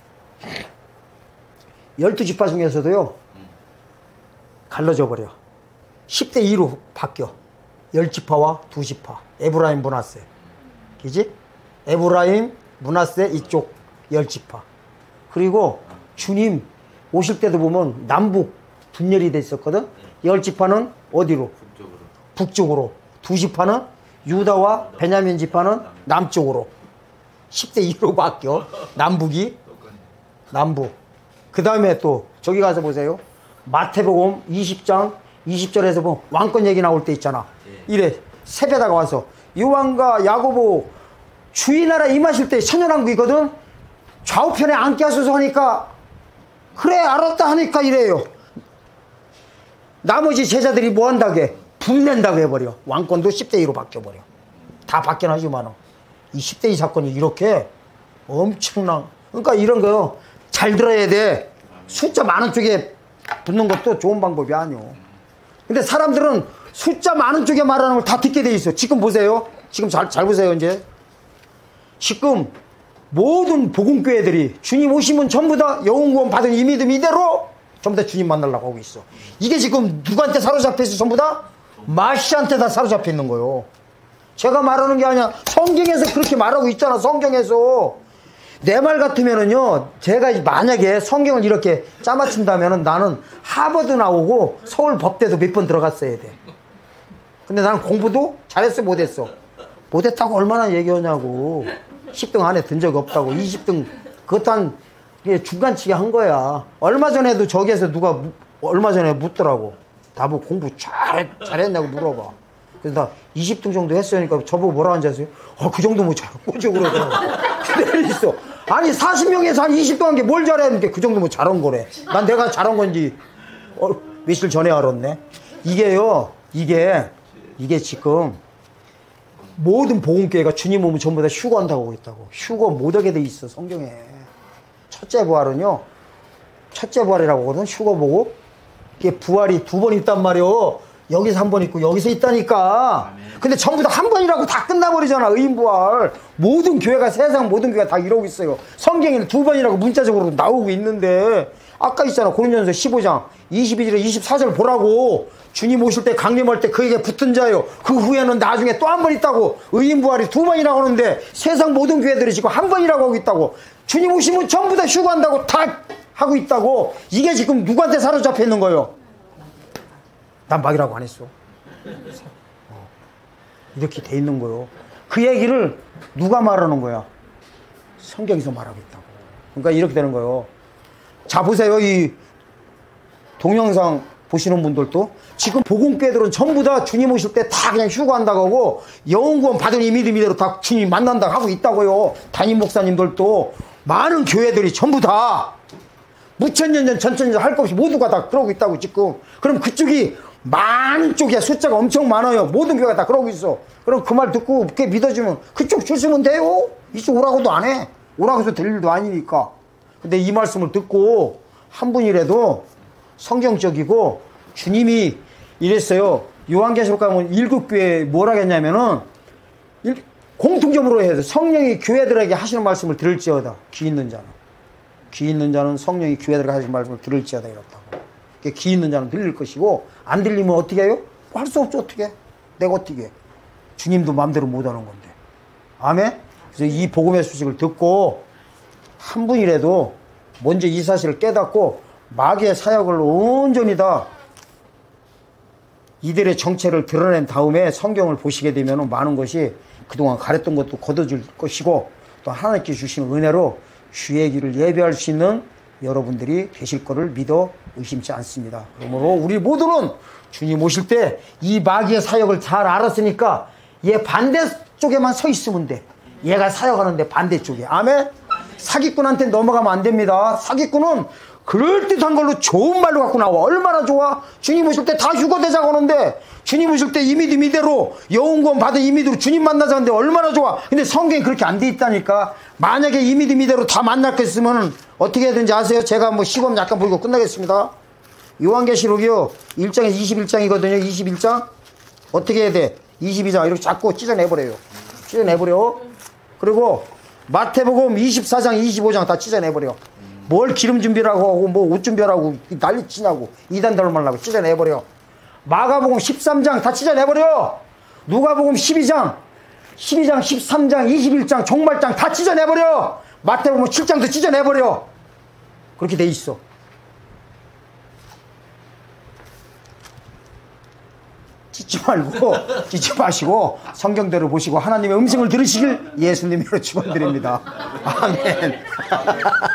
열두 지파 중에서도요. 갈라져 버려. 십 대 이로 바뀌어. 열 지파와 두 지파. 에브라임 므낫세. 그지? 에브라임 므낫세 이쪽 열 지파. 그리고 주님 오실 때도 보면 남북 분열이 돼 있었거든. 열 지파는 어디로? 북쪽으로. 북쪽으로. 두 지파는 유다와 베냐민 지파는 남쪽으로. 십 대 이로 바뀌어. 남북이 남북. 그 다음에 또 저기 가서 보세요. 마태복음 이십 장 이십 절에서 보면 왕권 얘기 나올 때 있잖아. 이래 세배다가 와서 요한과 야고보 주의 나라 임하실 때 천년왕국이거든. 좌우편에 앉게 하소서 하니까 그래 알았다 하니까 이래요. 나머지 제자들이 뭐 한다게? 분낸다고 해버려. 왕권도 십 대 이로 바뀌어버려. 다 바뀌긴 하지만 이 십 대 이 사건이 이렇게 엄청난. 그러니까 이런 거 잘 들어야 돼. 숫자 많은 쪽에 붙는 것도 좋은 방법이 아니오. 근데 사람들은 숫자 많은 쪽에 말하는 걸 다 듣게 돼 있어. 지금 보세요. 지금 잘, 잘 보세요. 이제 지금 모든 복음교회들이 주님 오시면 전부 다 영혼구원 받은 이 믿음 이대로 전부 다 주님 만나려고 하고 있어. 이게 지금 누구한테 사로잡혀 있어? 전부 다 마시한테 다 사로잡혀 있는 거예요. 제가 말하는 게 아니야. 성경에서 그렇게 말하고 있잖아. 성경에서. 내 말 같으면은요, 제가 만약에 성경을 이렇게 짜맞춘다면은 나는 하버드 나오고 서울 법대도 몇 번 들어갔어야 돼. 근데 나는 공부도 잘했어 못했어? 못했다고 얼마나 얘기하냐고. 십 등 안에 든 적 없다고. 이십 등 그것도 한 중간치기 한 거야. 얼마 전에도 저기에서 누가 무, 얼마 전에 묻더라고. 나보고 공부 잘, 잘했냐고 물어봐. 그래서 나 이십 등 정도 했으니까 저보고 뭐라 하는지 아세요? 어, 그 정도 뭐 잘꼬죠 그러더라고. 그대로 있어. 아니 사십 명에서 한 이십 등 한 게 뭘 잘했는데 그 정도 뭐 잘한 거래. 난 내가 잘한 건지 어, 며칠 전에 알았네. 이게요, 이게 이게 지금 모든 복음교회가 주님 오면 전부 다 휴거한다고 하고 있다고. 휴거 못하게 돼 있어 성경에. 첫째 부활은요, 첫째 부활이라고 하거든. 휴거 보고 이게 부활이 두 번 있단 말이요. 여기서 한 번 있고 여기서 있다니까. 근데 전부 다 한 번이라고 다 끝나버리잖아. 의인부활. 모든 교회가, 세상 모든 교회가 다 이러고 있어요. 성경에는 두 번이라고 문자적으로 나오고 있는데, 아까 있잖아. 고린도전서 십오 장 이십이 절에 이십사 절 보라고. 주님 오실 때 강림할 때 그에게 붙은 자요, 그 후에는 나중에 또 한 번 있다고. 의인부활이 두 번이라고 하는데 세상 모든 교회들이 지금 한 번이라고 하고 있다고. 주님 오시면 전부 다 휴거한다고 다 하고 있다고. 이게 지금 누구한테 사로잡혀 있는 거예요? 난 막이라고 안 했어. 어. 이렇게 돼 있는 거예요. 그 얘기를 누가 말하는 거야? 성경에서 말하고 있다고. 그러니까 이렇게 되는 거예요. 자, 보세요. 이 동영상 보시는 분들도 지금 복음교회들은 전부 다 주님 오실 때 다 그냥 휴거한다고 하고, 영원구원 받은 이 믿음이대로 다 주님 만난다고 하고 있다고요. 담임 목사님들도, 많은 교회들이 전부 다 무천년 전, 천천년 할 것 없이 모두가 다 그러고 있다고 지금. 그럼 그쪽이 많은 쪽이야. 숫자가 엄청 많아요. 모든 교회가 다 그러고 있어. 그럼 그 말 듣고 그게 믿어지면 그쪽 주시면 돼요. 이쪽 오라고도 안 해. 오라고 해서 될 일도 아니니까. 근데 이 말씀을 듣고 한 분이라도 성경적이고, 주님이 이랬어요. 요한계시록 가면 일곱 교회 뭐라 했냐면은 공통점으로 해야 돼. 성령이 교회들에게 하시는 말씀을 들을지어다. 귀 있는 자는. 귀 있는 자는 성령이 교회들에게 하시는 말씀을 들을지어다 이렇다고. 귀 있는 자는 들릴 것이고, 안 들리면 어떻게 해요? 할 수 없죠. 어떻게 해? 내가 어떻게 해? 주님도 마음대로 못하는 건데. 아멘? 그래서 이 복음의 소식을 듣고 한 분이라도 먼저 이 사실을 깨닫고 마귀의 사역을 온전히 다 이들의 정체를 드러낸 다음에 성경을 보시게 되면 많은 것이 그동안 가렸던 것도 걷어질 것이고, 또 하나님께 주신 은혜로 주의 길을 예배할 수 있는 여러분들이 되실 거를 믿어 의심치 않습니다. 그러므로 우리 모두는 주님 오실 때 이 마귀의 사역을 잘 알았으니까 얘 반대쪽에만 서 있으면 돼. 얘가 사역하는데 반대쪽에. 아멘? 사기꾼한테 넘어가면 안 됩니다. 사기꾼은 그럴듯한 걸로 좋은 말로 갖고 나와. 얼마나 좋아? 주님 오실 때 다 휴거되자고 하는데, 주님 오실 때 이 믿음 이대로 영원구원 받은 이 믿음으로 주님 만나자는데 얼마나 좋아? 근데 성경이 그렇게 안 돼 있다니까. 만약에 이 믿음 이대로 다 만났겠으면 어떻게 해야 되는지 아세요? 제가 뭐 시범 약간 보이고 끝나겠습니다. 요한계시록이요, 일 장에서 이십일 장이거든요. 이십일 장 어떻게 해야 돼? 이십이 장 이렇게 잡고 찢어내버려요. 찢어내버려. 그리고 마태복음 이십사 장 이십오 장 다 찢어내버려. 뭘 기름 준비라고 하고 뭐 옷 준비하라고 난리 치냐고. 이단들 말라고 찢어내버려. 마가복음 십삼 장 다 찢어내버려. 누가복음 십이 장 십이 장 십삼 장 이십일 장 종말장 다 찢어내버려. 마태복음 칠 장도 찢어내버려. 그렇게 돼 있어. 찢지 말고, 찢지 마시고 성경대로 보시고 하나님의 음성을 들으시길 예수님으로 축원드립니다. 아멘.